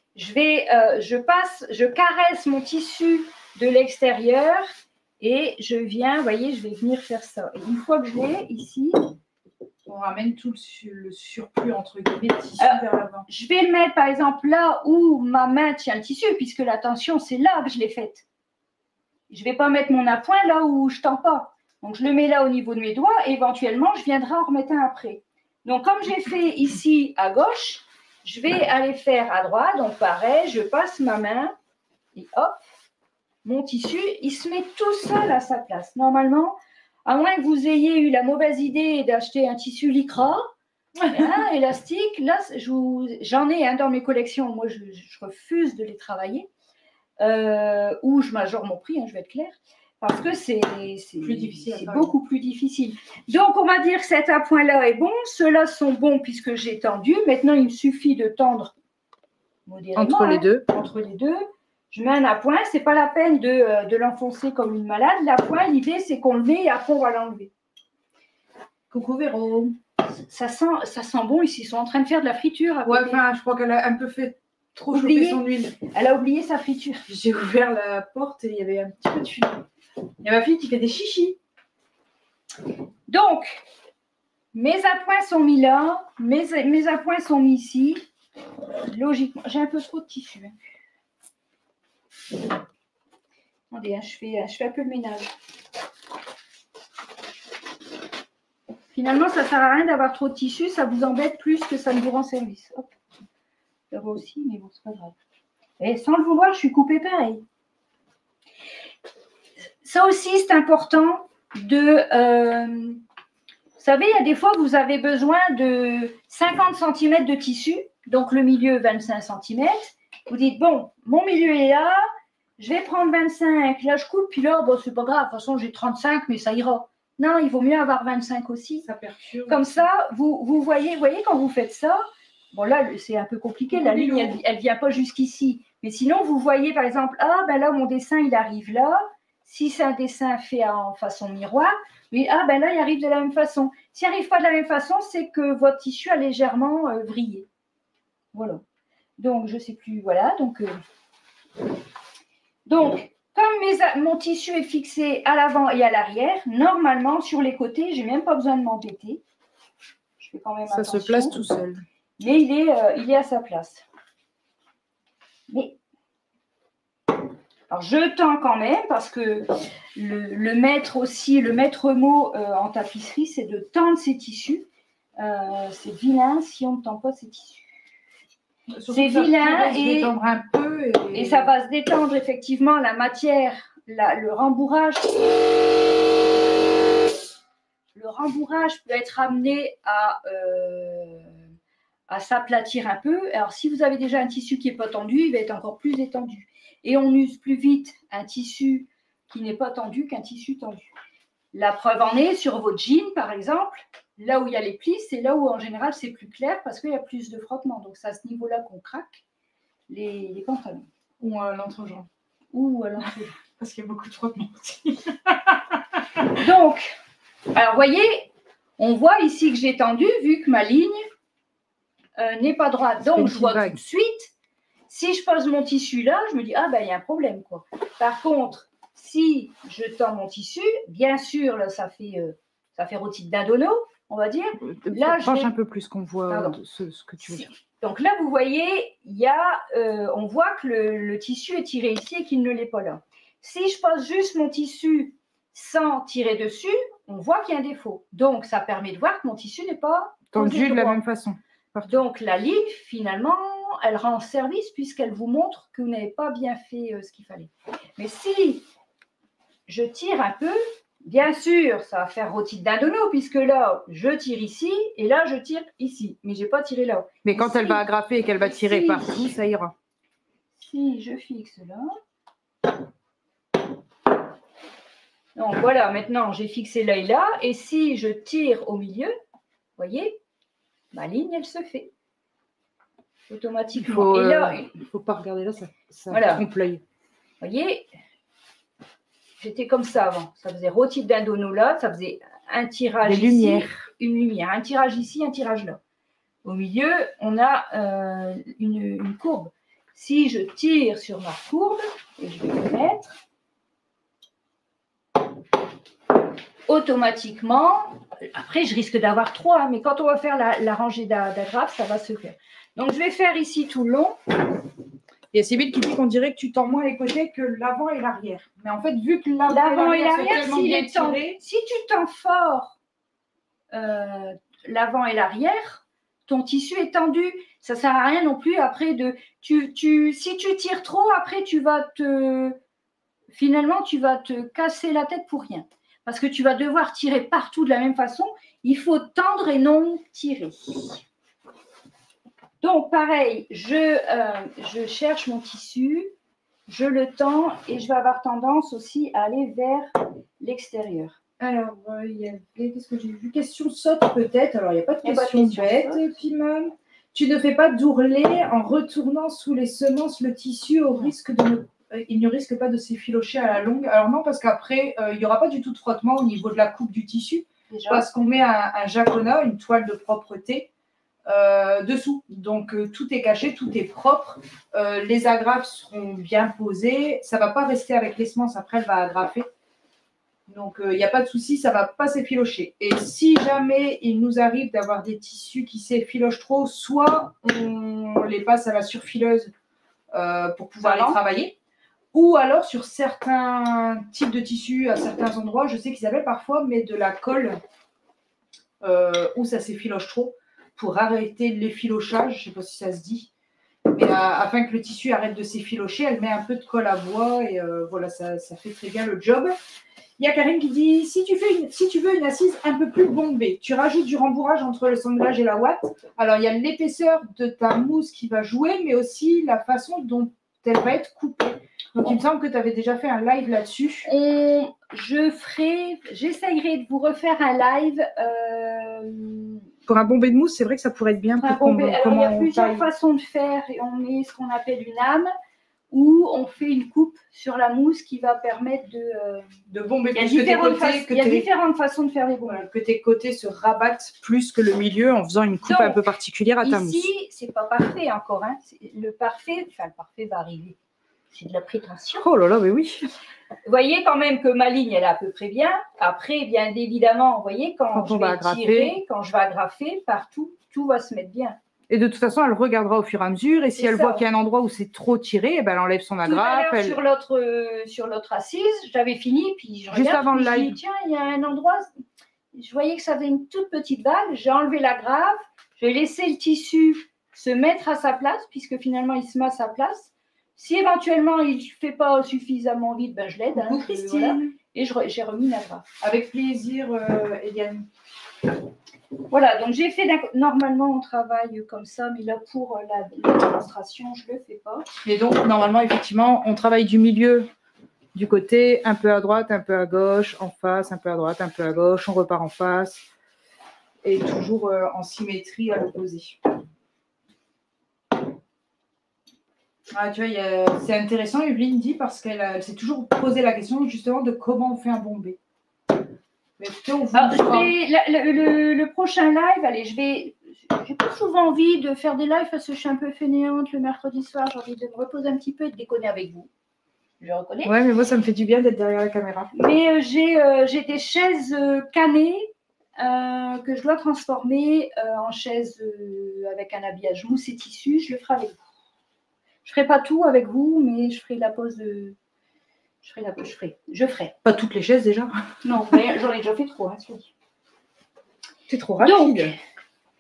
Je caresse mon tissu de l'extérieur et je viens, vous voyez, je vais venir faire ça. Et une fois que je l'ai ici, on ramène tout le surplus entre guillemets de tissu vers l'avant. Je vais le mettre par exemple là où ma main tient le tissu, puisque la tension c'est là que je l'ai faite. Je ne vais pas mettre mon appoint là où je tends pas. Donc je le mets là au niveau de mes doigts et éventuellement je viendrai en remettre un après. Donc comme j'ai fait ici à gauche, je vais aller faire à droite. Donc pareil, je passe ma main et hop, mon tissu, il se met tout seul à sa place. Normalement, à moins que vous ayez eu la mauvaise idée d'acheter un tissu lycra, hein, élastique, là j'en ai dans mes collections. Moi, je refuse de les travailler. Ou je majore mon prix, hein, je vais être claire. Parce que c'est beaucoup plus difficile. Donc, on va dire que cet appoint-là est bon. Ceux-là sont bons puisque j'ai tendu. Maintenant, il me suffit de tendre modérément. Entre les deux. Entre les deux. Je mets un appoint. Ce n'est pas la peine de l'enfoncer comme une malade. L'appoint, l'idée, c'est qu'on le met et après, on va l'enlever. Coucou Véro. Ça sent bon. Ils sont en train de faire de la friture. Ouais, enfin, je crois qu'elle a un peu fait trop chauffer son huile. Elle a oublié sa friture. J'ai ouvert la porte et il y avait un petit peu de fumée. Il y a ma fille qui fait des chichis. Donc, mes appoints sont mis là. Mes appoints sont mis ici. Logiquement, j'ai un peu trop de tissu. Attendez, hein, je fais un peu le ménage. Finalement, ça ne sert à rien d'avoir trop de tissu. Ça vous embête plus que ça ne vous rend service. Hop. Ça va aussi, mais bon, c'est pas grave. Et sans le vouloir, je suis coupée pareil. Ça aussi, c'est important de... vous savez, il y a des fois, vous avez besoin de 50 cm de tissu, donc le milieu 25 cm. Vous dites, bon, mon milieu est là, je vais prendre 25. Là, je coupe, puis là, bon, c'est pas grave. De toute façon, j'ai 35, mais ça ira. Non, il vaut mieux avoir 25 aussi. Ça perturbe. Comme ça, vous voyez quand vous faites ça, bon là, c'est un peu compliqué. La ligne, elle ne vient pas jusqu'ici. Mais sinon, vous voyez, par exemple, ah, ben là, mon dessin, il arrive là. Si c'est un dessin fait en façon miroir, mais ah, ben là, il arrive de la même façon. S'il n'arrive pas de la même façon, c'est que votre tissu a légèrement vrillé. Voilà. Donc, je ne sais plus, voilà. Donc comme mon tissu est fixé à l'avant et à l'arrière, normalement, sur les côtés, je n'ai même pas besoin de m'embêter. Je fais quand même attention. Ça se place tout seul. Mais il est à sa place. Mais, alors je tends quand même parce que le maître mot en tapisserie, c'est de tendre ses tissus. C'est vilain si on ne tend pas ses tissus. C'est vilain et ça va se détendre effectivement la matière, le rembourrage. Le rembourrage peut être amené à s'aplatir un peu. Alors, si vous avez déjà un tissu qui n'est pas tendu, il va être encore plus étendu. Et on use plus vite un tissu qui n'est pas tendu qu'un tissu tendu. La preuve en est sur votre jean, par exemple, là où il y a les plis, c'est là où en général c'est plus clair parce qu'il y a plus de frottement. Donc, c'est à ce niveau-là qu'on craque les pantalons. Ou à l'entrejambe. Ou à l'entrejambe. Parce qu'il y a beaucoup de frottement aussi. Donc, alors, vous voyez, on voit ici que j'ai tendu, vu que ma ligne n'est pas droite. Donc, je vois tout de suite, si je pose mon tissu là, je me dis, ah ben, il y a un problème, quoi. Par contre, si je tends mon tissu, bien sûr, là, ça fait rôti de dindonneau, on va dire. Là, penche un peu plus qu'on voit ce que tu veux dire. Donc là, vous voyez, on voit que le tissu est tiré ici et qu'il ne l'est pas là. Si je pose juste mon tissu sans tirer dessus, on voit qu'il y a un défaut. Donc, ça permet de voir que mon tissu n'est pas tendu de la même façon. Donc, la ligne, finalement, elle rend service puisqu'elle vous montre que vous n'avez pas bien fait ce qu'il fallait. Mais si je tire un peu, Bien sûr, ça va faire rôti de dindonneau puisque là, je tire ici et là, je tire ici. Mais je n'ai pas tiré là-haut. Mais quand elle va agrafer et qu'elle va tirer Si. partout, ça ira. Si je fixe là. Donc voilà, maintenant j'ai fixé l'œil là. Et si je tire au milieu, vous voyez, ma ligne, elle se fait automatiquement. Et là, il ne faut pas regarder là, ça voilà. trompe l'œil. Vous voyez, j'étais comme ça avant. Ça faisait rôti de dindonneau là, ça faisait un tirage Des ici, lumières. une lumière, un tirage ici, un tirage là. Au milieu, on a une courbe. Si je tire sur ma courbe, et je vais le mettre, automatiquement, après je risque d'avoir 3, hein, mais quand on va faire la rangée d'agrafes, ça va se faire. Donc je vais faire ici tout le long. Il y a Sybille qui dit qu'on dirait que tu tends moins les côtés que l'avant et l'arrière. Mais en fait, vu que L'avant et l'arrière, si tu tends fort l'avant et l'arrière, ton tissu est tendu. Ça ne sert à rien non plus après de. Si tu tires trop, après finalement, tu vas te casser la tête pour rien. Parce que tu vas devoir tirer partout de la même façon. Il faut tendre et non tirer. Donc, pareil, je cherche mon tissu, je le tends et je vais avoir tendance aussi à aller vers l'extérieur. Alors, il y avait, qu'est-ce que j'ai vu? Question saute peut-être. Alors, il n'y a pas de question bête, Pimam. Tu ne fais pas d'ourlet en retournant sous les semences le tissu au risque de il ne risque pas de s'effilocher à la longue. Alors non, parce qu'après, il n'y aura pas du tout de frottement au niveau de la coupe du tissu. Déjà. Parce qu'on met un jaconat, une toile de propreté, dessous. Donc, tout est caché, tout est propre. Les agrafes seront bien posées. Ça ne va pas rester avec les semences. Après, elle va agrafer. Donc, il n'y a pas de souci, ça ne va pas s'effilocher. Et si jamais il nous arrive d'avoir des tissus qui s'effilochent trop, soit on les passe à la surfileuse pour pouvoir les travailler, ou alors sur certains types de tissus, à certains endroits, je sais qu'Isabelle parfois met de la colle où ça s'effiloche trop pour arrêter l'effilochage, je ne sais pas si ça se dit. Mais afin que le tissu arrête de s'effilocher, elle met un peu de colle à bois et voilà, ça fait très bien le job. Il y a Karine qui dit, si tu veux une assise un peu plus bombée, tu rajoutes du rembourrage entre le sanglage et la ouate. Alors, il y a l'épaisseur de ta mousse qui va jouer, mais aussi la façon dont elle va être coupée. Donc, il me semble que tu avais déjà fait un live là-dessus. J'essayerai de vous refaire un live. Pour un bombé de mousse, c'est vrai que ça pourrait être bien. Il y a plusieurs façons de faire. Et on met ce qu'on appelle une âme, où on fait une coupe sur la mousse qui va permettre de bomber plus que tes côtés. Il y a différentes façons de faire les bombes. Voilà, que tes côtés se rabattent plus que le milieu en faisant une coupe un peu particulière à ta mousse. Ici, c'est pas parfait encore. Hein. Le parfait va arriver. C'est de la prétention. Oh là là, mais oui. Vous voyez quand même que ma ligne, elle est à peu près bien. Après, bien évidemment, vous voyez, quand je vais tirer, quand je vais agrafer, partout, tout va se mettre bien. Et de toute façon, elle regardera au fur et à mesure. Et si elle voit qu'il y a un endroit où c'est trop tiré, eh ben, elle enlève son agrafe. Sur l'autre assise, j'avais fini, puis je regarde. Juste avant le live. Tiens, il y a un endroit. Je voyais que ça faisait une toute petite vague. J'ai enlevé l'agrafe. J'ai laissé le tissu se mettre à sa place, puisque finalement, il se met à sa place. Si éventuellement, il ne fait pas suffisamment vite, ben, je l'aide. Hein, Christine. Voilà. Et j'ai remis l'agrafe. Avec plaisir, Eliane. Voilà, donc j'ai fait, normalement on travaille comme ça, mais là pour la démonstration, je ne le fais pas. Et donc normalement, effectivement, on travaille du milieu, du côté, un peu à droite, un peu à gauche, en face, un peu à droite, un peu à gauche, on repart en face, et toujours en symétrie à l'opposé. Ah, tu vois, c'est intéressant, Evelyne dit, parce qu'elle s'est toujours posé la question justement de comment on fait un bombé. Mais le prochain live, allez, j'ai pas souvent envie de faire des lives parce que je suis un peu fainéante le mercredi soir. J'ai envie de me reposer un petit peu et de déconner avec vous. Je reconnais. Ouais, mais moi, ça me fait du bien d'être derrière la caméra. Mais j'ai des chaises cannées que je dois transformer en chaises avec un habillage mousse et tissu. Je le ferai avec vous. Je ferai pas tout avec vous, mais je ferai la pose de. Je ferai. Pas toutes les chaises déjà. Non, mais j'en ai déjà fait trop, hein, c'est trop rapide. Donc,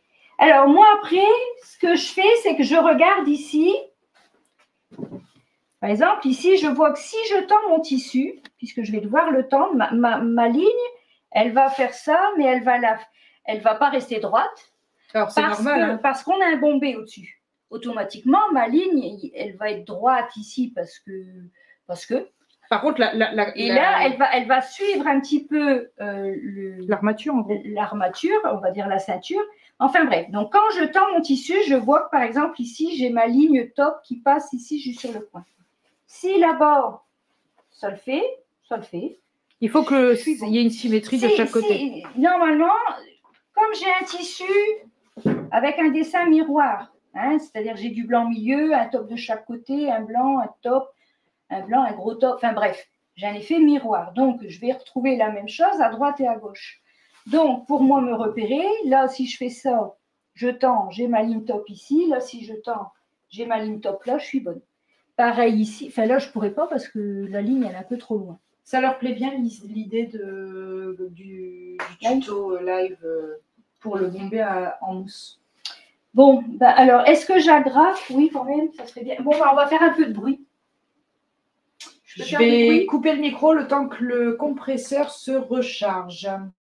alors moi après, ce que je fais, c'est que je regarde ici Par exemple, ici, je vois que si je tends mon tissu, puisque je vais devoir le tendre, ma ligne, elle va faire ça, mais elle va pas rester droite. Alors, c'est normal. Hein. Parce qu'on a un bombé au-dessus. Automatiquement, ma ligne, elle va être droite ici parce que. Par contre, là, elle va suivre un petit peu l'armature, en gros. L'armature, on va dire la ceinture. Enfin bref, donc quand je tends mon tissu, je vois que par exemple ici, j'ai ma ligne top qui passe ici juste sur le coin. Si là-bas, ça le fait. Il faut qu'il y ait une symétrie de chaque côté. Normalement, comme j'ai un tissu avec un dessin miroir, hein, c'est-à-dire j'ai du blanc au milieu, un top de chaque côté, un blanc, un top, un blanc, un gros top, enfin bref, j'ai un effet miroir. Donc, je vais retrouver la même chose à droite et à gauche. Donc, pour moi me repérer, là, si je fais ça, je tends, j'ai ma ligne top ici. Là, si je tends, j'ai ma ligne top là, je suis bonne. Pareil ici. Enfin, là, je ne pourrais pas parce que la ligne, elle est un peu trop loin. Ça leur plaît bien l'idée du tuto live pour le bombé en mousse. Bon, bah alors, est-ce que j'agrafe? Oui, quand même, ça serait bien. Bon, bah, on va faire un peu de bruit. Je vais couper le micro le temps que le compresseur se recharge.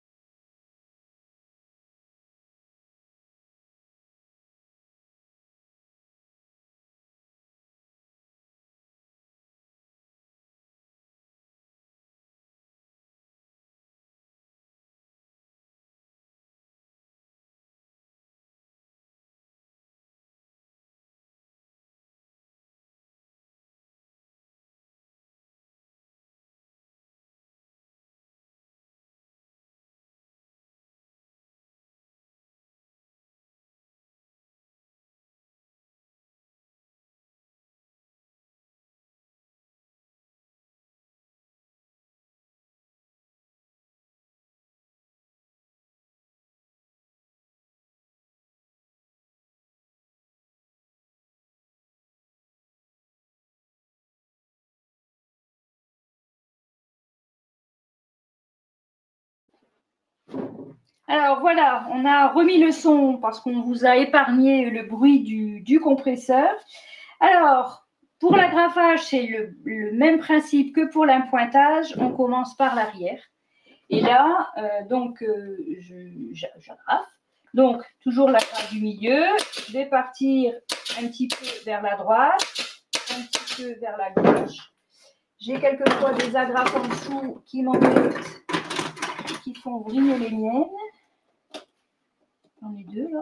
Alors voilà, on a remis le son parce qu'on vous a épargné le bruit du compresseur. Alors, pour l'agrafage, c'est le même principe que pour l'impointage. On commence par l'arrière. Et là, j'agrafe. Donc, toujours la grappe du milieu. Je vais partir un petit peu vers la droite, un petit peu vers la gauche. J'ai quelquefois des agrafes en dessous qui m'embêtent, qui font vriller les miennes. J'en ai deux là.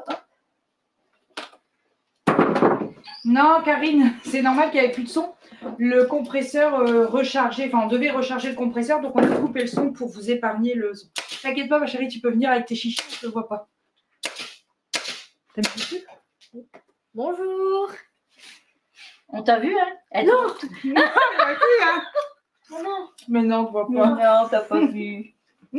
Hop. Non, Karine, c'est normal qu'il n'y avait plus de son. Le compresseur rechargé, enfin on devait recharger le compresseur, donc on a coupé le son pour vous épargner le son. T'inquiète pas, ma chérie, tu peux venir avec tes chichis, je ne te vois pas. T'aimes le sucre? Bonjour. On t'a vu, hein? Non. Non. Mais non, on ne voit pas. Non, t'as pas vu.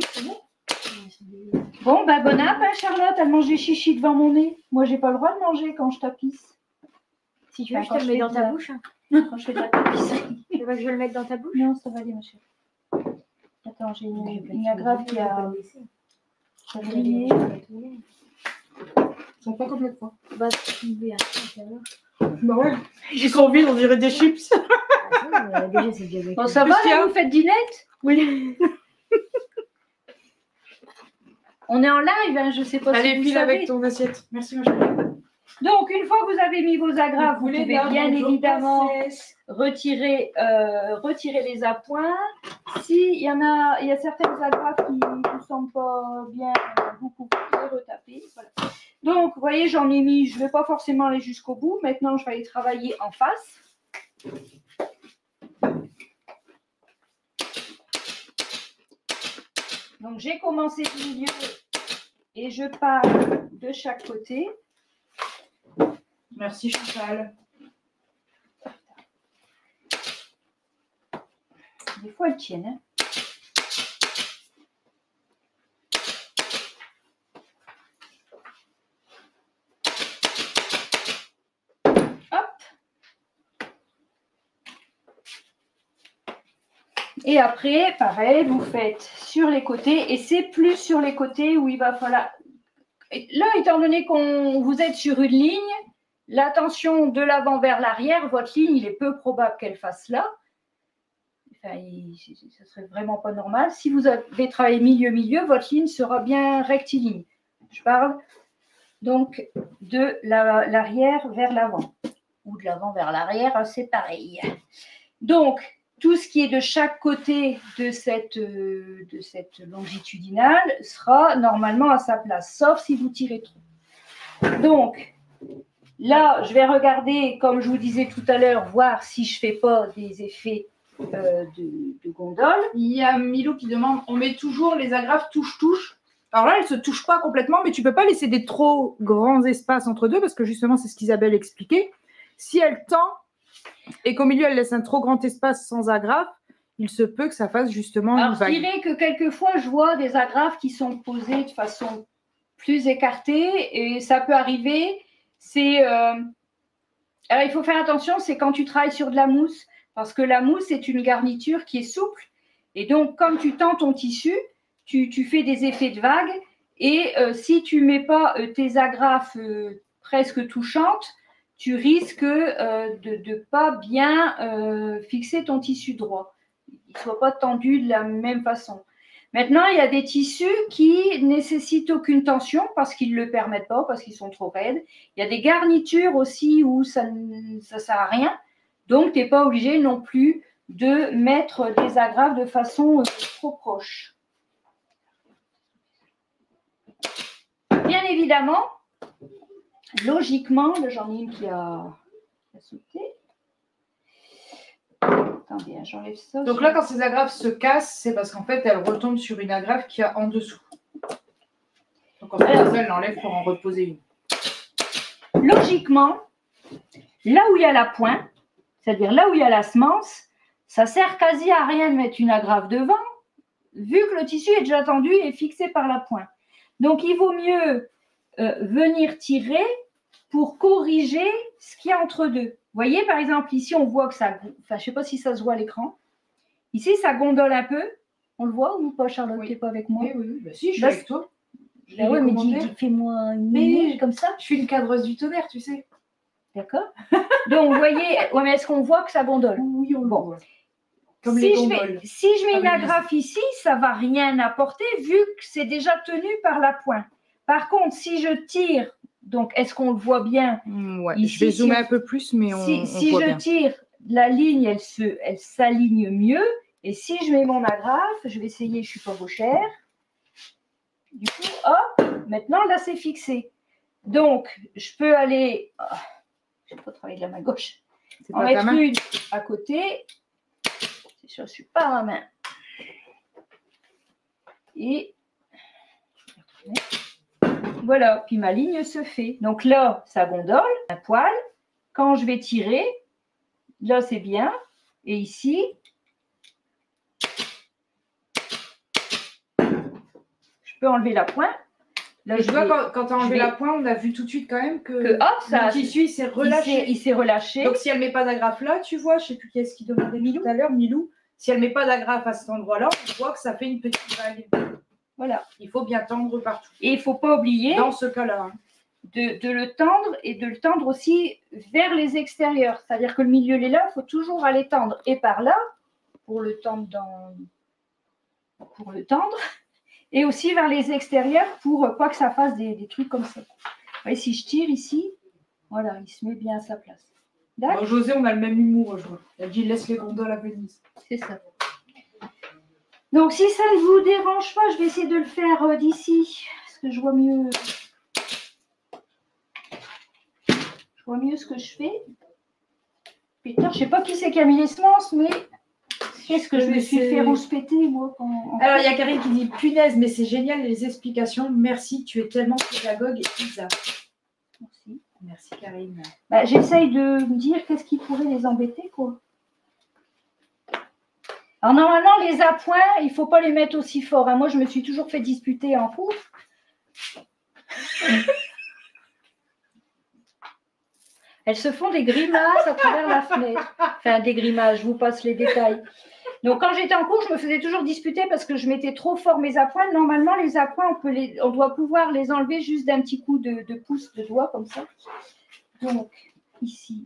Bon, bah bon app, hein, Charlotte, elle mange des chichis devant mon nez. Moi, j'ai pas le droit de manger quand je tapisse. Si tu veux, je te le mets dans ta bouche. Quand je fais de la tapisserie. Tu veux que je le mette dans ta bouche? Non, ça va aller, ma chérie. Attends, j'ai une agrafe qui a vrillé. Ils sont pas complètement. Bah, tu veux alors. Bah ouais. Ils sont vides, on dirait des chips. Déjà, c'est bien. Bon, ça va, là, vous faites dinette? Oui. On est en live, hein, je sais pas Allez, si vous file savez. avec ton assiette. Merci, ma chérie. Donc, une fois que vous avez mis vos agrafes, vous pouvez bien évidemment retirer les appoints. Il y a certaines agrafes qui ne vous semblent pas bien, vous pouvez les retaper. Voilà. Donc, vous voyez, j'en ai mis, je ne vais pas forcément aller jusqu'au bout. Maintenant, je vais aller travailler en face. Donc, j'ai commencé du milieu et je pars de chaque côté. Merci, Chantal. Des fois, elles tiennent. Hein. Hop. Et après, pareil, vous faites sur les côtés. Et c'est plus sur les côtés où il va falloir... Là, étant donné qu'on vous êtes sur une ligne, la tension de l'avant vers l'arrière, votre ligne, il est peu probable qu'elle fasse là. Enfin, ce serait vraiment pas normal. Si vous avez travaillé milieu-milieu, votre ligne sera bien rectiligne. Je parle donc de l'arrière vers l'avant. Ou de l'avant vers l'arrière, c'est pareil. Donc, tout ce qui est de chaque côté de cette longitudinale sera normalement à sa place, sauf si vous tirez trop. Donc, là, je vais regarder, comme je vous disais tout à l'heure, voir si je ne fais pas des effets de gondole. Il y a Milou qui demande, on met toujours les agrafes touche-touche. Alors là, elles ne se touchent pas complètement, mais tu ne peux pas laisser des trop grands espaces entre deux, parce que justement, c'est ce qu'Isabelle expliquait. Si elle tend et qu'au milieu, elle laisse un trop grand espace sans agrafe, il se peut que ça fasse justement une vague. Je dirais que quelquefois, je vois des agrafes qui sont posées de façon plus écartée, et ça peut arriver. Alors, il faut faire attention, c'est quand tu travailles sur de la mousse, parce que la mousse est une garniture qui est souple. Et donc, comme tu tends ton tissu, tu fais des effets de vague. Et si tu ne mets pas tes agrafes presque touchantes, tu risques de ne pas bien fixer ton tissu droit. Il ne soit pas tendu de la même façon. Maintenant, il y a des tissus qui nécessitent aucune tension parce qu'ils ne le permettent pas, parce qu'ils sont trop raides. Il y a des garnitures aussi où ça ne sert à rien. Donc, tu n'es pas obligé non plus de mettre des agrafes de façon trop proche. Bien évidemment, logiquement, là j'en ai une qui a sauté. Attendez, j'enlève ça. Donc là, quand ces agrafes se cassent, c'est parce qu'en fait, elles retombent sur une agrafe qui a en dessous. Donc en fait, elle l'enlève pour en reposer une. Logiquement, là où il y a la pointe, c'est-à-dire là où il y a la semence, ça sert quasi à rien de mettre une agrafe devant, vu que le tissu est déjà tendu et fixé par la pointe. Donc, il vaut mieux venir tirer pour corriger ce qu'il y a entre deux. Vous voyez, par exemple, ici, on voit que ça... Enfin, je ne sais pas si ça se voit à l'écran. Ici, ça gondole un peu. On le voit ou pas, Charlotte? Tu n'es pas avec moi? Oui. Bah, si, je suis avec toi. Oui, mais fais-moi une minute comme ça. Je suis une cadreuse du tonnerre, tu sais. D'accord. Donc, vous voyez, ouais, mais est-ce qu'on voit que ça gondole? Oui, on le voit. Comme si je mets une agrafe ici, ça ne va rien apporter vu que c'est déjà tenu par la pointe. Par contre, si je tire, donc est-ce qu'on le voit bien? Ouais, ici, je vais zoomer un peu plus, mais on voit bien. Si je tire, la ligne, elle s'aligne mieux. Et si je mets mon agrafe, je vais essayer, je ne suis pas gauchère. Du coup, hop, maintenant là, c'est fixé. Donc, je peux aller... Oh, je ne vais pas travailler de la main gauche. En mettre une à côté. C'est sûr, je ne suis pas à ma main. Et voilà, puis ma ligne se fait. Donc là, ça gondole, un poil. Quand je vais tirer, là, c'est bien. Et ici, je peux enlever la pointe. Là, je vois quand tu as enlevé la pointe, on a vu tout de suite quand même que le tissu s'est relâché. Il s'est relâché. Donc, si elle ne met pas d'agrafe là, tu vois, je ne sais plus qui est-ce qui demandait tout à l'heure, Milou. Si elle ne met pas d'agrafe à cet endroit-là, on voit que ça fait une petite vague. Voilà. Il faut bien tendre partout. Et il ne faut pas oublier, dans ce cas-là, de le tendre et de le tendre aussi vers les extérieurs. C'est-à-dire que le milieu est là, il faut toujours aller tendre. Et par là, pour le tendre et aussi vers les extérieurs pour pas que ça fasse des trucs comme ça. Vous voyez, si je tire ici, voilà, il se met bien à sa place. D'accord. José, on a le même humour, je vois. Elle dit laisse les gondoles à Venise. C'est ça. Donc, si ça ne vous dérange pas, je vais essayer de le faire d'ici, parce que je vois mieux. Je vois mieux ce que je fais. Putain, je sais pas qui c'est qui a mis les semences, mais qu'est-ce que je me suis fait rouspéter, moi. Alors, il y a Karine qui dit punaise, mais c'est génial les explications. Merci, tu es tellement pédagogue et Isa. Merci. Merci, Karine. Bah, j'essaye de me dire qu'est-ce qui pourrait les embêter, quoi. Alors, normalement, les appoints, il ne faut pas les mettre aussi fort. Hein. Moi, je me suis toujours fait disputer en cours. Elles se font des grimaces à travers la fenêtre. Enfin, des grimaces, je vous passe les détails. Donc, quand j'étais en cours, je me faisais toujours disputer parce que je mettais trop fort mes appoints. Normalement, les appoints, on doit pouvoir les enlever juste d'un petit coup de pouce, de doigt, comme ça. Donc, ici.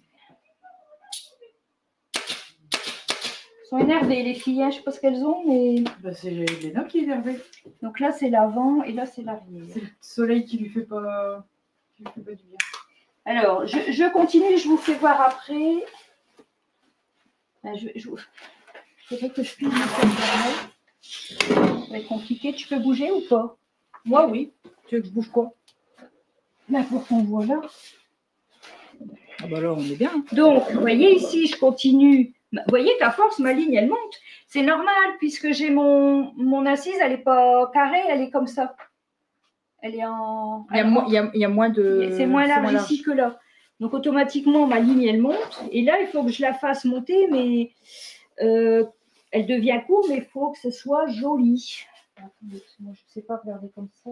Elles sont énervées, les filles. Hein, je ne sais pas ce qu'elles ont, mais... Bah, c'est Léna qui est énervée. Donc là, c'est l'avant et là, c'est l'arrière. C'est le soleil qui lui fait pas du bien. Alors, je continue, je vous fais voir après. Ben, faudrait que je puisse vous faire voir. Ça va être compliqué. Tu peux bouger ou pas? Moi, oui. Tu veux que je bouge quoi? Ben, pour qu'on voit là. Ah bah là, on est bien. Donc, vous voyez ici, je continue. Vous voyez qu'à force, ma ligne, elle monte. C'est normal, puisque j'ai mon assise, elle n'est pas carrée, elle est comme ça. Elle est en... Il y a moins de... C'est moins large ici que là. Donc, automatiquement, ma ligne, elle monte. Et là, il faut que je la fasse monter, mais elle devient courte, mais il faut que ce soit joli. Attendez, moi, je ne sais pas regarder comme ça.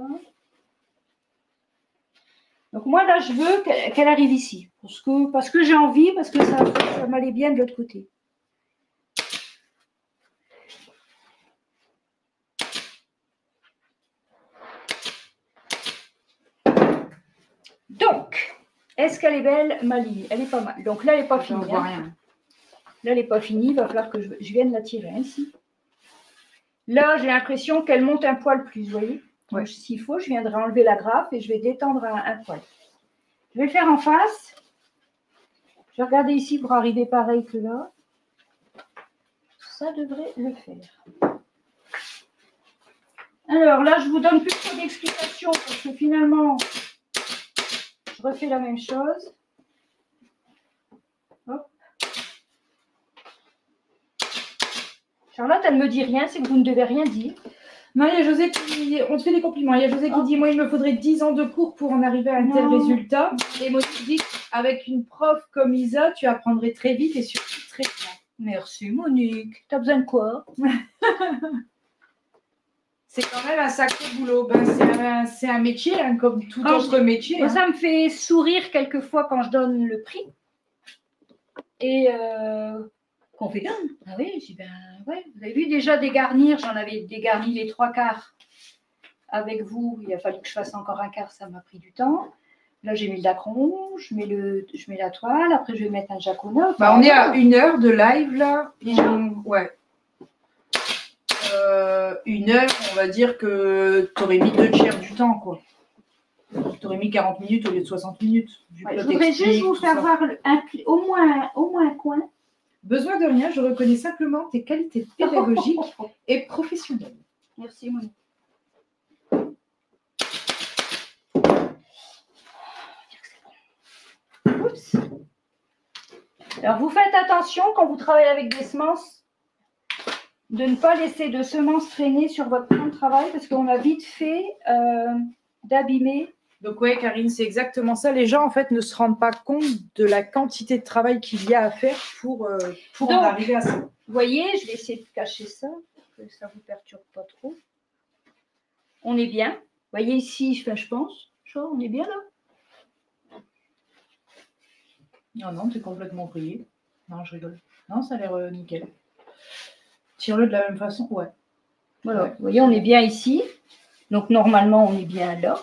Donc, moi, là, je veux qu'elle arrive ici. Parce que j'ai envie, parce que ça m'allait bien de l'autre côté. Donc, est-ce qu'elle est belle, ma ligne? Elle est pas mal. Donc là, elle n'est pas finie. On voit rien. Là, elle n'est pas finie. Il va falloir que je vienne la tirer ici. Là, j'ai l'impression qu'elle monte un poil plus, vous voyez. Ouais. S'il faut, je viendrai enlever la grappe et je vais détendre un poil. Je vais le faire en face. Je vais regarder ici pour arriver pareil que là. Ça devrait le faire. Alors là, je vous donne plus trop d'explications parce que finalement, je refais la même chose. Hop. Charlotte, elle ne me dit rien, c'est que vous ne devez rien dire. Non, il y a José qui... On te fait des compliments. Il y a José qui dit, moi, il me faudrait 10 ans de cours pour en arriver à un tel résultat. Et moi, tu dis, avec une prof comme Isa, tu apprendrais très vite et surtout très bien. Merci, Monique. T'as besoin de quoi? C'est quand même un sacré boulot. Ben, c'est un métier, hein, comme tout autre métier. Moi, Hein. ça me fait sourire quelquefois quand je donne le prix. Et qu'on fait ah oui, je dis ben ouais, vous avez vu déjà dégarnir, j'en avais dégarni les 3/4 avec vous, il a fallu que je fasse encore un quart, ça m'a pris du temps. Là j'ai mis le dacron, je mets la toile, après je vais mettre un jaconat. Bah, on est à 1 heure de live là. Déjà ouais. 1 heure, on va dire que tu aurais mis 2/3 du temps quoi. Tu aurais mis 40 minutes au lieu de 60 minutes. Ouais, je voudrais juste vous faire voir au moins un coin. Besoin de rien, je reconnais simplement tes qualités pédagogiques et professionnelles. Merci, Monique. Oups. Alors, vous faites attention quand vous travaillez avec des semences de ne pas laisser de semences traîner sur votre plan de travail parce qu'on a vite fait d'abîmer. Donc oui, Karine, c'est exactement ça. Les gens, en fait, ne se rendent pas compte de la quantité de travail qu'il y a à faire pour en arriver à ça. Vous voyez, je vais essayer de cacher ça, que ça ne vous perturbe pas trop. On est bien. Vous voyez ici, je pense, on est bien là. Non, tu es complètement brillé. Non, je rigole. Non, ça a l'air nickel. Tire-le de la même façon, ouais. Voilà, ouais. Vous voyez, on est bien ici. Donc, normalement, on est bien là.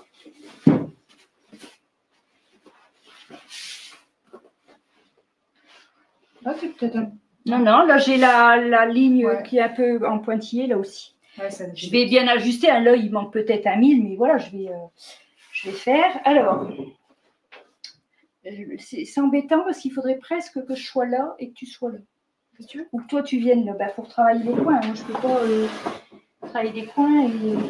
Là, c'est peut-être un... Non, là, j'ai la ligne qui est un peu en pointillé, là aussi. Ouais, je vais bien ajuster. Là, il manque peut-être 1 000, mais voilà, je vais faire. Alors, c'est embêtant parce qu'il faudrait presque que je sois là et que tu sois là. Ou que toi, tu viennes là pour travailler les coins. Moi, je ne peux pas travailler des coins.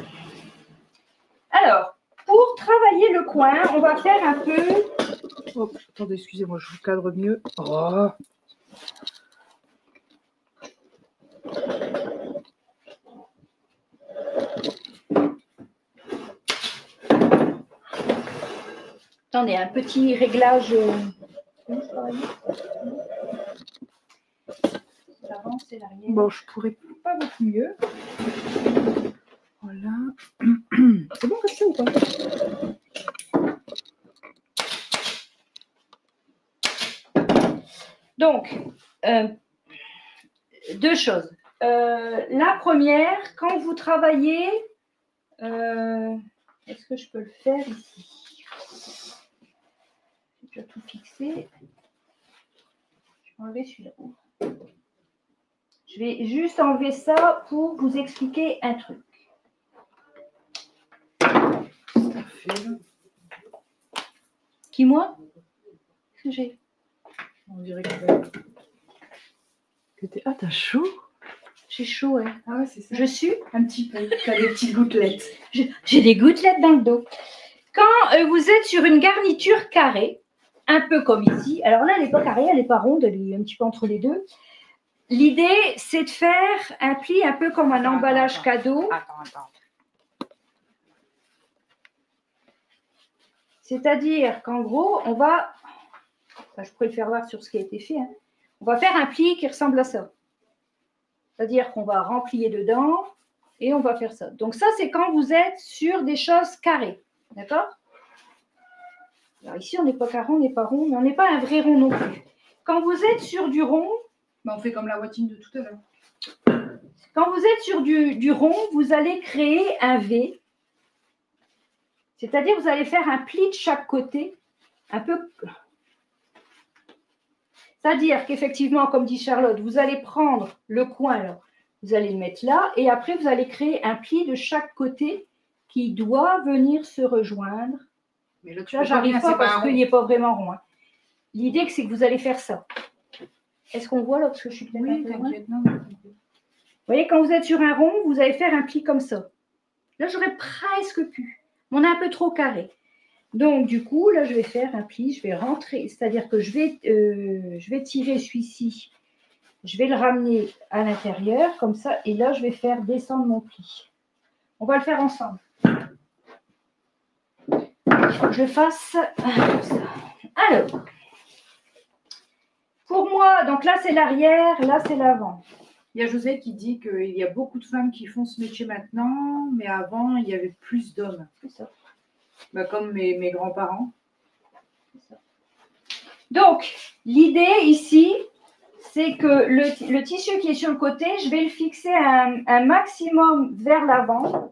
Alors, pour travailler le coin, on va faire un peu... Oh, attendez, excusez-moi, je vous cadre mieux. Oh. Attendez, un petit réglage. L'avant, c'est l'arrière. Bon, je pourrais pas beaucoup mieux. Voilà. C'est bon comme ça ou pas? Donc, 2 choses. La première, quand vous travaillez, est-ce que je peux le faire ici? Je dois tout fixer. Je vais enlever celui-là. Je vais juste enlever ça pour vous expliquer un truc. Qui, moi? Qu'est-ce que j'ai? On dirait que t'es... Ah, t'as chaud? J'ai chaud, ouais. Ah ouais, c'est ça. Je suis Un petit peu. T'as des petites gouttelettes. J'ai des gouttelettes dans le dos. Quand vous êtes sur une garniture carrée, un peu comme ici, alors là, elle n'est pas carrée, elle n'est pas ronde, elle est un petit peu entre les deux. L'idée, c'est de faire un pli un peu comme un emballage cadeau. Attends. C'est-à-dire qu'en gros, on va... Enfin, je pourrais le faire voir sur ce qui a été fait. Hein. On va faire un pli qui ressemble à ça. C'est-à-dire qu'on va remplir dedans et on va faire ça. Donc ça, c'est quand vous êtes sur des choses carrées. D'accord? Alors ici, on n'est pas carré, on n'est pas rond, mais on n'est pas un vrai rond non plus. Quand vous êtes sur du rond... Bah, on fait comme la watine de tout à l'heure. Quand vous êtes sur du rond, vous allez créer un V. C'est-à-dire vous allez faire un pli de chaque côté, un peu... C'est-à-dire qu'effectivement, comme dit Charlotte, vous allez prendre le coin là, vous allez le mettre là, et après vous allez créer un pli de chaque côté qui doit venir se rejoindre. Mais là, Là, j'arrive pas parce qu'il n'est pas vraiment rond. Hein. L'idée, c'est que vous allez faire ça. Est-ce qu'on voit là, parce que je suis peut-être Oui, un peu loin. t'inquiète, non. Vous voyez, quand vous êtes sur un rond, vous allez faire un pli comme ça. Là, j'aurais presque pu. On est un peu trop carré. Donc, du coup, là, je vais faire un pli. Je vais rentrer. C'est-à-dire que je vais tirer celui-ci. Je vais le ramener à l'intérieur, comme ça. Et là, je vais faire descendre mon pli. On va le faire ensemble. Il faut que je fasse comme ça. Alors, pour moi, donc là, c'est l'arrière. Là, c'est l'avant. Il y a José qui dit qu'il y a beaucoup de femmes qui font ce métier maintenant, mais avant, il y avait plus d'hommes. C'est ça. Bah, comme mes grands-parents. Donc, l'idée ici, c'est que le tissu qui est sur le côté, je vais le fixer un maximum vers l'avant.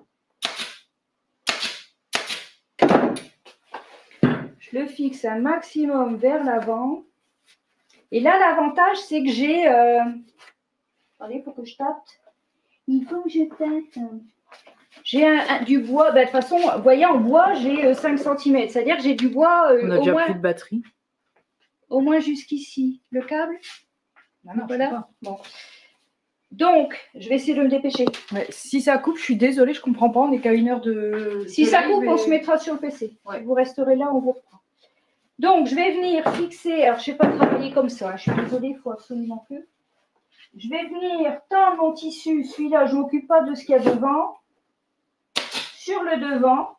Je le fixe un maximum vers l'avant. Et là, l'avantage, c'est que j'ai... Attendez, il faut que je tâte. Il faut que je tâte. J'ai du bois. De toute façon, vous voyez, en bois, j'ai 5 cm. C'est-à-dire que j'ai du bois On a déjà plus de batterie. Au moins jusqu'ici. Le câble? Non, voilà. Bon. Donc, je vais essayer de me dépêcher. Ouais, si ça coupe, je suis désolée, je ne comprends pas. On n'est qu'à 1 heure de. Si ça coupe, on se mettra sur le PC. Ouais. Vous resterez là, on vous reprend. Donc, je vais venir fixer. Alors, je ne sais pas travailler comme ça. Je suis désolée, il faut absolument que. Je vais venir tendre mon tissu. Celui-là, je ne m'occupe pas de ce qu'il y a devant. Sur le devant.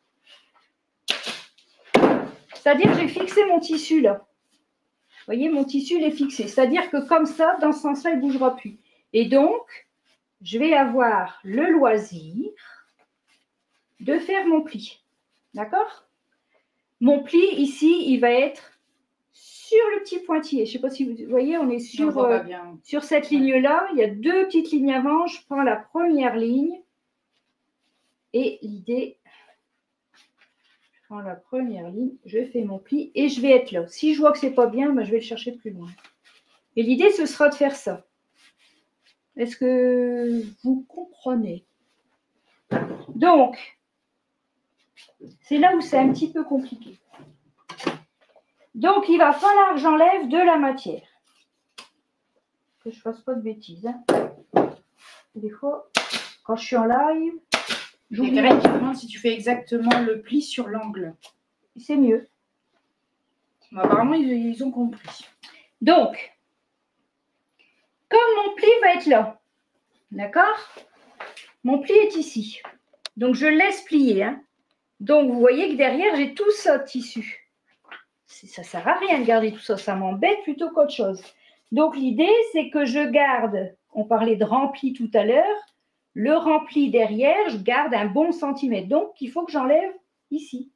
C'est-à-dire que j'ai fixé mon tissu là. Vous voyez, mon tissu, il est fixé. C'est-à-dire que comme ça, dans ce sens-là, il ne bougera plus. Et donc, je vais avoir le loisir de faire mon pli. D'accord? Mon pli, ici, il va être sur le petit pointillé. Je ne sais pas si vous voyez, on est sur cette ligne-là. Il y a 2 petites lignes avant. Je prends la première ligne. Et l'idée, je prends la première ligne, je fais mon pli et je vais être là. Si je vois que ce n'est pas bien, ben, je vais le chercher plus loin. Et l'idée, ce sera de faire ça. Est-ce que vous comprenez? Donc, c'est là où c'est un petit peu compliqué. Donc, il va falloir que j'enlève de la matière. Que je ne fasse pas de bêtises. Hein. Des fois, quand je suis en live, il y a quelqu'un qui demande si tu fais exactement le pli sur l'angle. C'est mieux. Bon, apparemment, ils ont compris. Donc, comme mon pli va être là, d'accord? Mon pli est ici. Donc, je laisse plier. Hein. Donc, vous voyez que derrière, j'ai tout ça de tissu. Ça ne sert à rien de garder tout ça. Ça m'embête plutôt qu'autre chose. Donc, l'idée, c'est que je garde, on parlait de rempli tout à l'heure, le rempli derrière, je garde un bon centimètre. Donc, il faut que j'enlève ici.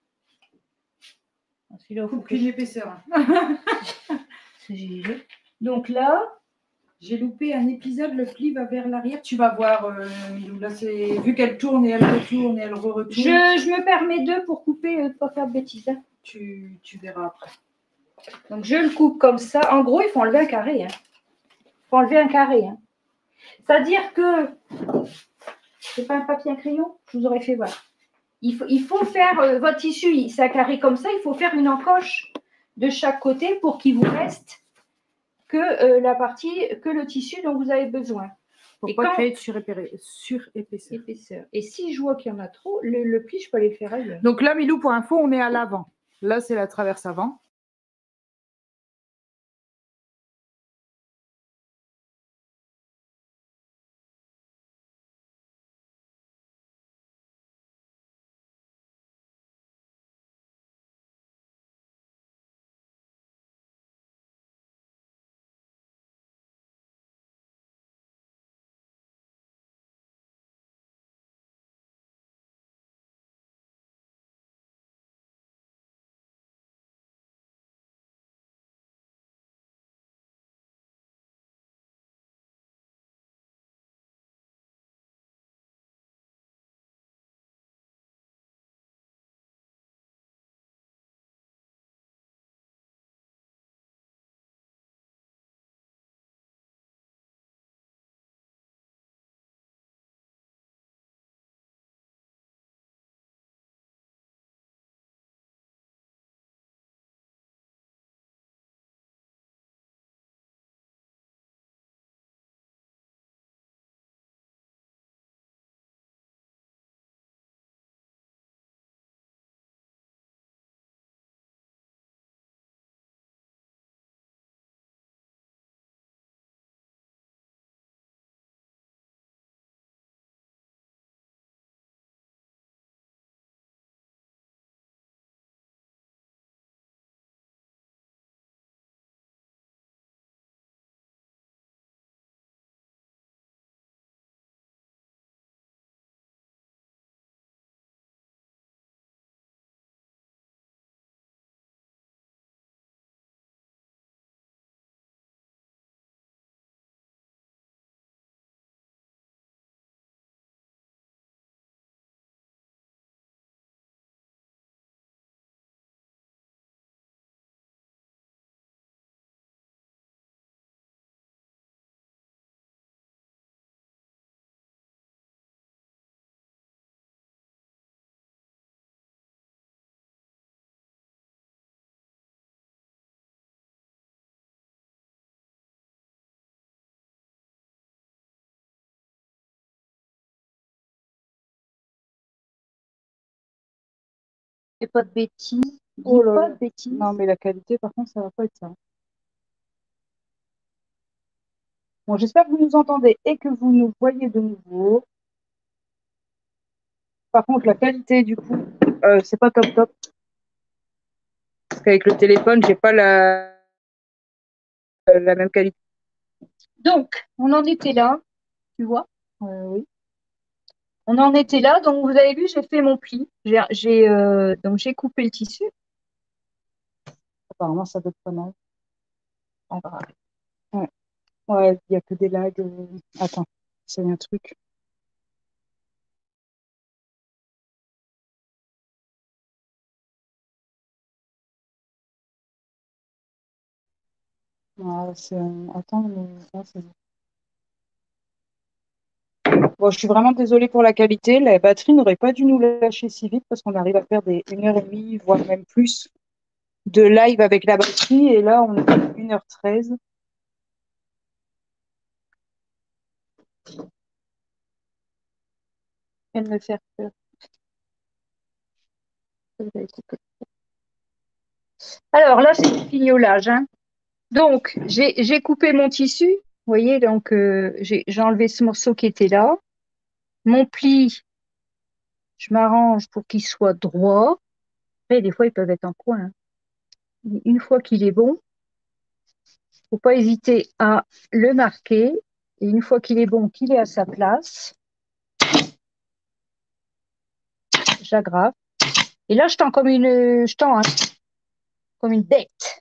Il faut qu'une épaisseur. Donc là, j'ai loupé un épisode, le pli va vers l'arrière. Tu vas voir, Milou, là, vu qu'elle tourne et elle retourne et elle retourne. Je me permets 2 pour couper, ne pas faire de bêtises. Hein. tu verras après. Donc je le coupe comme ça. En gros, il faut enlever un carré. Il faut enlever un carré. C'est-à-dire que c'est pas un papier à crayon, je vous aurais fait voir. Il faut faire votre tissu, c'est un carré comme ça, il faut faire une encoche de chaque côté pour qu'il vous reste que la partie, que le tissu dont vous avez besoin. Pour Et pas quand- créer de surépaisseur. Épaisseur. Et si je vois qu'il y en a trop, le pli, je peux aller le faire ailleurs. Donc là, Milou, pour info, on est à l'avant. Là, c'est la traverse avant. Fais pas de bêtises. Oh Dis là pas là. de bêtises. Non, mais la qualité, par contre, ça va pas être ça. Bon, j'espère que vous nous entendez et que vous nous voyez de nouveau. Par contre, la qualité, du coup, c'est pas top top. Parce qu'avec le téléphone, j'ai pas la même qualité. Donc, on en était là, tu vois. Oui. On en était là. Donc, vous avez vu, j'ai fait mon pli. Donc, j'ai coupé le tissu. Apparemment, ça doit être pas mal. On va- Ouais, ouais, il y a que des lags. Attends, c'est un truc. Ouais, attends, mais là, c'est bon. Bon, je suis vraiment désolée pour la qualité. La batterie n'aurait pas dû nous lâcher si vite parce qu'on arrive à faire des 1h30, voire même plus de live avec la batterie. Et là, on est à 1h13. Elle me fait peur. Vous avez coupé. Alors là, c'est le fignolage, hein. Donc, j'ai coupé mon tissu. Vous voyez, donc j'ai enlevé ce morceau qui était là. Mon pli, je m'arrange pour qu'il soit droit. Après, des fois, ils peuvent être en coin, hein. Une fois qu'il est bon, faut pas hésiter à le marquer. Et une fois qu'il est bon, qu'il est à sa place, j'aggrave. Et là, je tends, hein, comme une bête.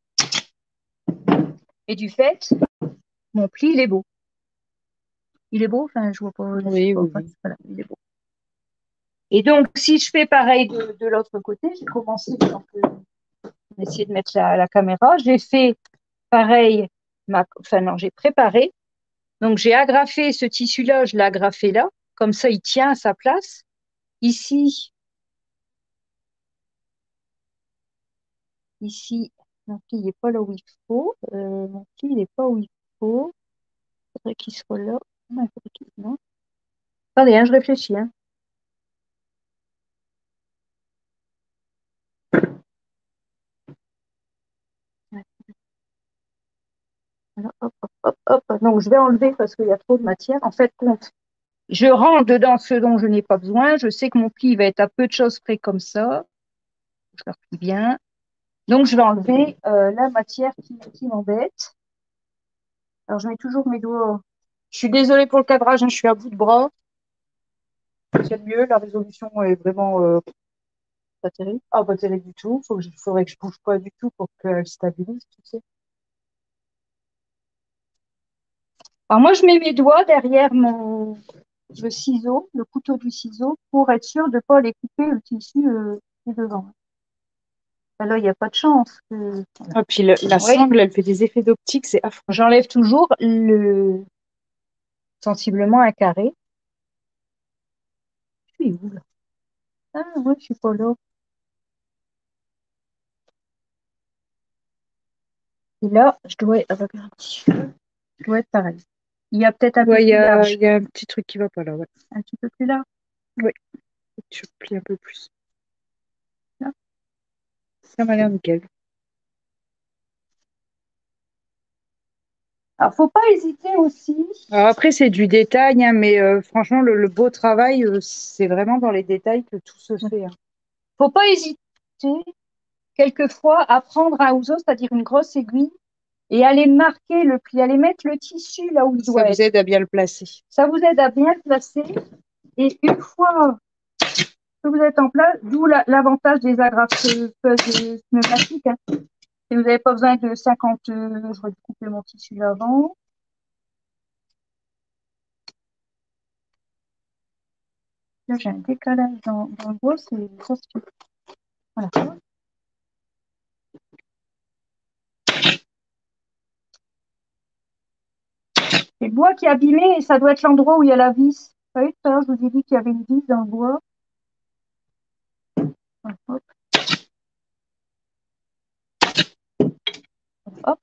Et du fait, mon pli, il est beau. Il est beau, enfin, je vois pas. Oui, oui, oui. Voilà, il est beau. Et donc, si je fais pareil de l'autre côté, j'ai commencé, donc, on va essayer de mettre la caméra. J'ai fait pareil, enfin non, j'ai préparé. Donc, j'ai agrafé ce tissu-là, je l'ai agrafé là. Comme ça, il tient à sa place. Ici, mon pli, il n'est pas là où il faut. Mon pli, il n'est pas où il faut. Il faudrait qu'il soit là. Non, il faudrait non. Attendez, hein, je réfléchis. Hein. Alors, hop, hop, hop, hop. Donc, je vais enlever parce qu'il y a trop de matière. En fait, compte. Je rentre dedans ce dont je n'ai pas besoin. Je sais que mon pli va être à peu de choses près comme ça. Je le replie bien. Donc, je vais enlever la matière qui m'embête. Alors, je mets toujours mes doigts. Je suis désolée pour le cadrage, hein, je suis à bout de bras. C'est mieux, la résolution est vraiment pas terrible. Ah, pas terrible du tout. Faudrait que je bouge pas du tout pour qu'elle stabilise, tu sais. Alors, moi, je mets mes doigts derrière le ciseau, le couteau du ciseau, pour être sûr de ne pas aller couper le tissu qui est devant. Là, il n'y a pas de chance. Ah, puis la sangle, elle fait des effets d'optique, c'est affreux. J'enlève toujours sensiblement un carré. Je suis où là? Ah oui, je suis pas là. Et là, je dois être pareil. Il y a peut-être un peu plus large. Il y a un petit truc qui va pas là, ouais. Un petit peu plus large. Oui. Tu replies un peu plus. Là. Ça m'a l'air nickel. Alors, faut pas hésiter aussi. Alors après, c'est du détail, hein, mais franchement, le beau travail, c'est vraiment dans les détails que tout se fait. Hein. Faut pas hésiter, quelquefois, à prendre un houseau, c'est-à-dire une grosse aiguille, et aller marquer le pli, aller mettre le tissu là où il doit être. Ça vous aide à bien le placer. Ça vous aide à bien le placer. Et une fois que vous êtes en place, d'où l'avantage des agrafeuses pneumatiques. Hein. Et vous n'avez pas besoin de 50, je vais couper mon tissu avant. Là, j'ai un décalage dans le bois, c'est trop stupide. Voilà. C'est le bois qui est abîmé et ça doit être l'endroit où il y a la vis. Vous savez, tout à l'heure, je vous ai dit qu'il y avait une vis dans le bois. Hop. Hop.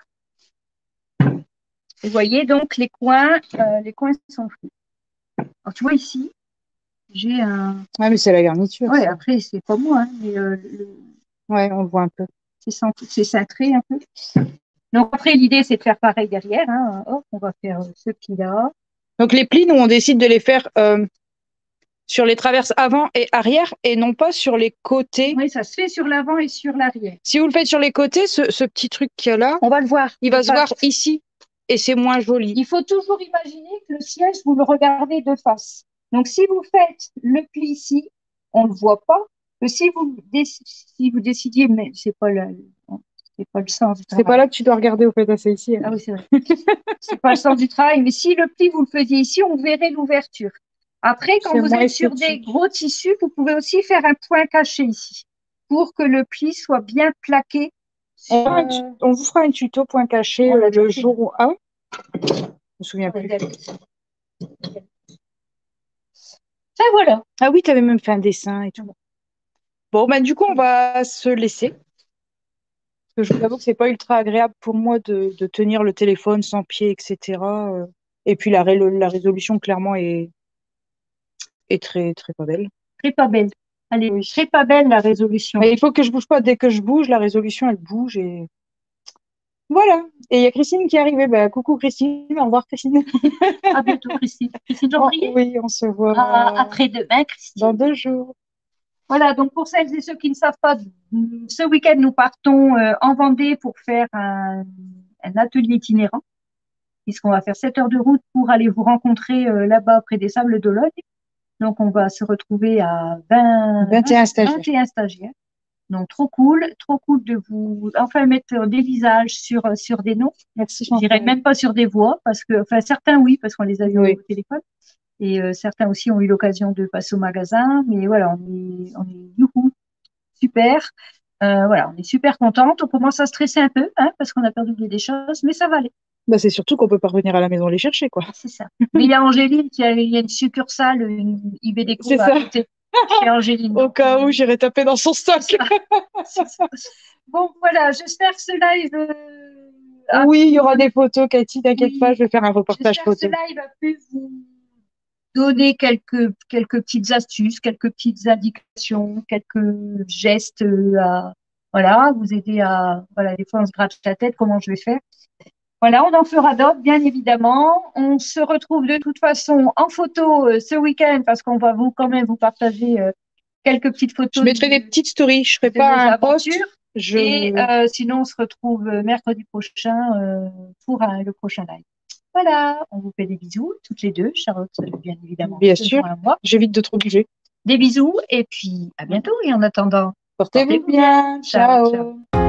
Vous voyez donc les coins sont flous. Alors tu vois ici, j'ai un. Ah mais c'est la garniture. Ouais, après c'est pas moi, hein, mais ouais, on le voit un peu. C'est cintré un peu. Donc après l'idée c'est de faire pareil derrière. Hein. Hop, on va faire ce pli-là. Donc les plis, nous on décide de les faire sur les traverses avant et arrière et non pas sur les côtés. Oui, ça se fait sur l'avant et sur l'arrière. Si vous le faites sur les côtés, ce petit truc qu'il y a là, on va le voir. Il va se voir ici et c'est moins joli. Il faut toujours imaginer que le siège, vous le regardez de face. Donc si vous faites le pli ici, on ne le voit pas. Mais si vous décidiez, mais c'est pas le sens du travail. C'est pas là que tu dois regarder au fait, c'est ici. Hein. Ah oui, c'est vrai. C'est pas le sens du travail. Mais si le pli, vous le faisiez ici, on verrait l'ouverture. Après, quand vous êtes sur des gros tissus, vous pouvez aussi faire un point caché ici pour que le pli soit bien plaqué. On vous fera un tuto point caché le jour où... Ah oui, je me souviens plus. Ça, voilà. Ah oui, tu avais même fait un dessin et tout. Bon, bah, du coup, on va se laisser. Parce que je vous avoue que c'est pas ultra agréable pour moi de tenir le téléphone sans pied, etc. Et puis la résolution, clairement, est très, très pas belle. Très pas belle. Elle est très pas belle, la résolution. Mais il faut que je bouge pas. Dès que je bouge, la résolution, elle bouge et... Voilà. Et il y a Christine qui est arrivée. Bah, coucou Christine. Au revoir Christine. À bientôt Christine. Christine Gendrier. Oui, on se voit. Après-demain, Christine. Dans 2 jours. Voilà, donc pour celles et ceux qui ne savent pas, ce week-end, nous partons en Vendée pour faire un atelier itinérant, puisqu'on va faire 7 heures de route pour aller vous rencontrer là-bas près des Sables d'Olonne. Donc, on va se retrouver à 21 stagiaires. Donc, trop cool de vous enfin mettre des visages sur des noms. Merci. Je dirais même pas sur des voix, parce que, enfin, certains oui, parce qu'on les a vus au téléphone. Et certains aussi ont eu l'occasion de passer au magasin. Mais voilà, on est youhou, super. Voilà, on est super contente. On commence à stresser un peu, hein, parce qu'on a perdu des choses, mais ça va aller. Bah, c'est surtout qu'on peut pas revenir à la maison les chercher, quoi. C'est ça. Mais il y a Angéline, il y a une succursale, une IBDéco C'est à ça. côté chez Angéline. Au cas où j'irai taper dans son stock. C'est ça. Bon, voilà, j'espère que ce live Oui, il y aura des photos, Cathy, t'inquiète Oui. pas, je vais faire un reportage j'espère que ce photo. live a pu vous donner quelques petites astuces, quelques petites indications, quelques gestes à voilà, vous aider à voilà, des fois on se gratte la tête, comment je vais faire. Voilà, on en fera d'autres, bien évidemment. On se retrouve de toute façon en photo ce week-end parce qu'on va quand même vous partager quelques petites photos. Je mettrai des petites stories, je ferai de pas nos un post. aventures. Et sinon, on se retrouve mercredi prochain pour le prochain live. Voilà, on vous fait des bisous, toutes les deux. Charlotte, bien évidemment. Bien sûr, j'évite de trop bouger. Des bisous et puis à bientôt. Et en attendant, Portez-vous bien. Ciao. Ciao.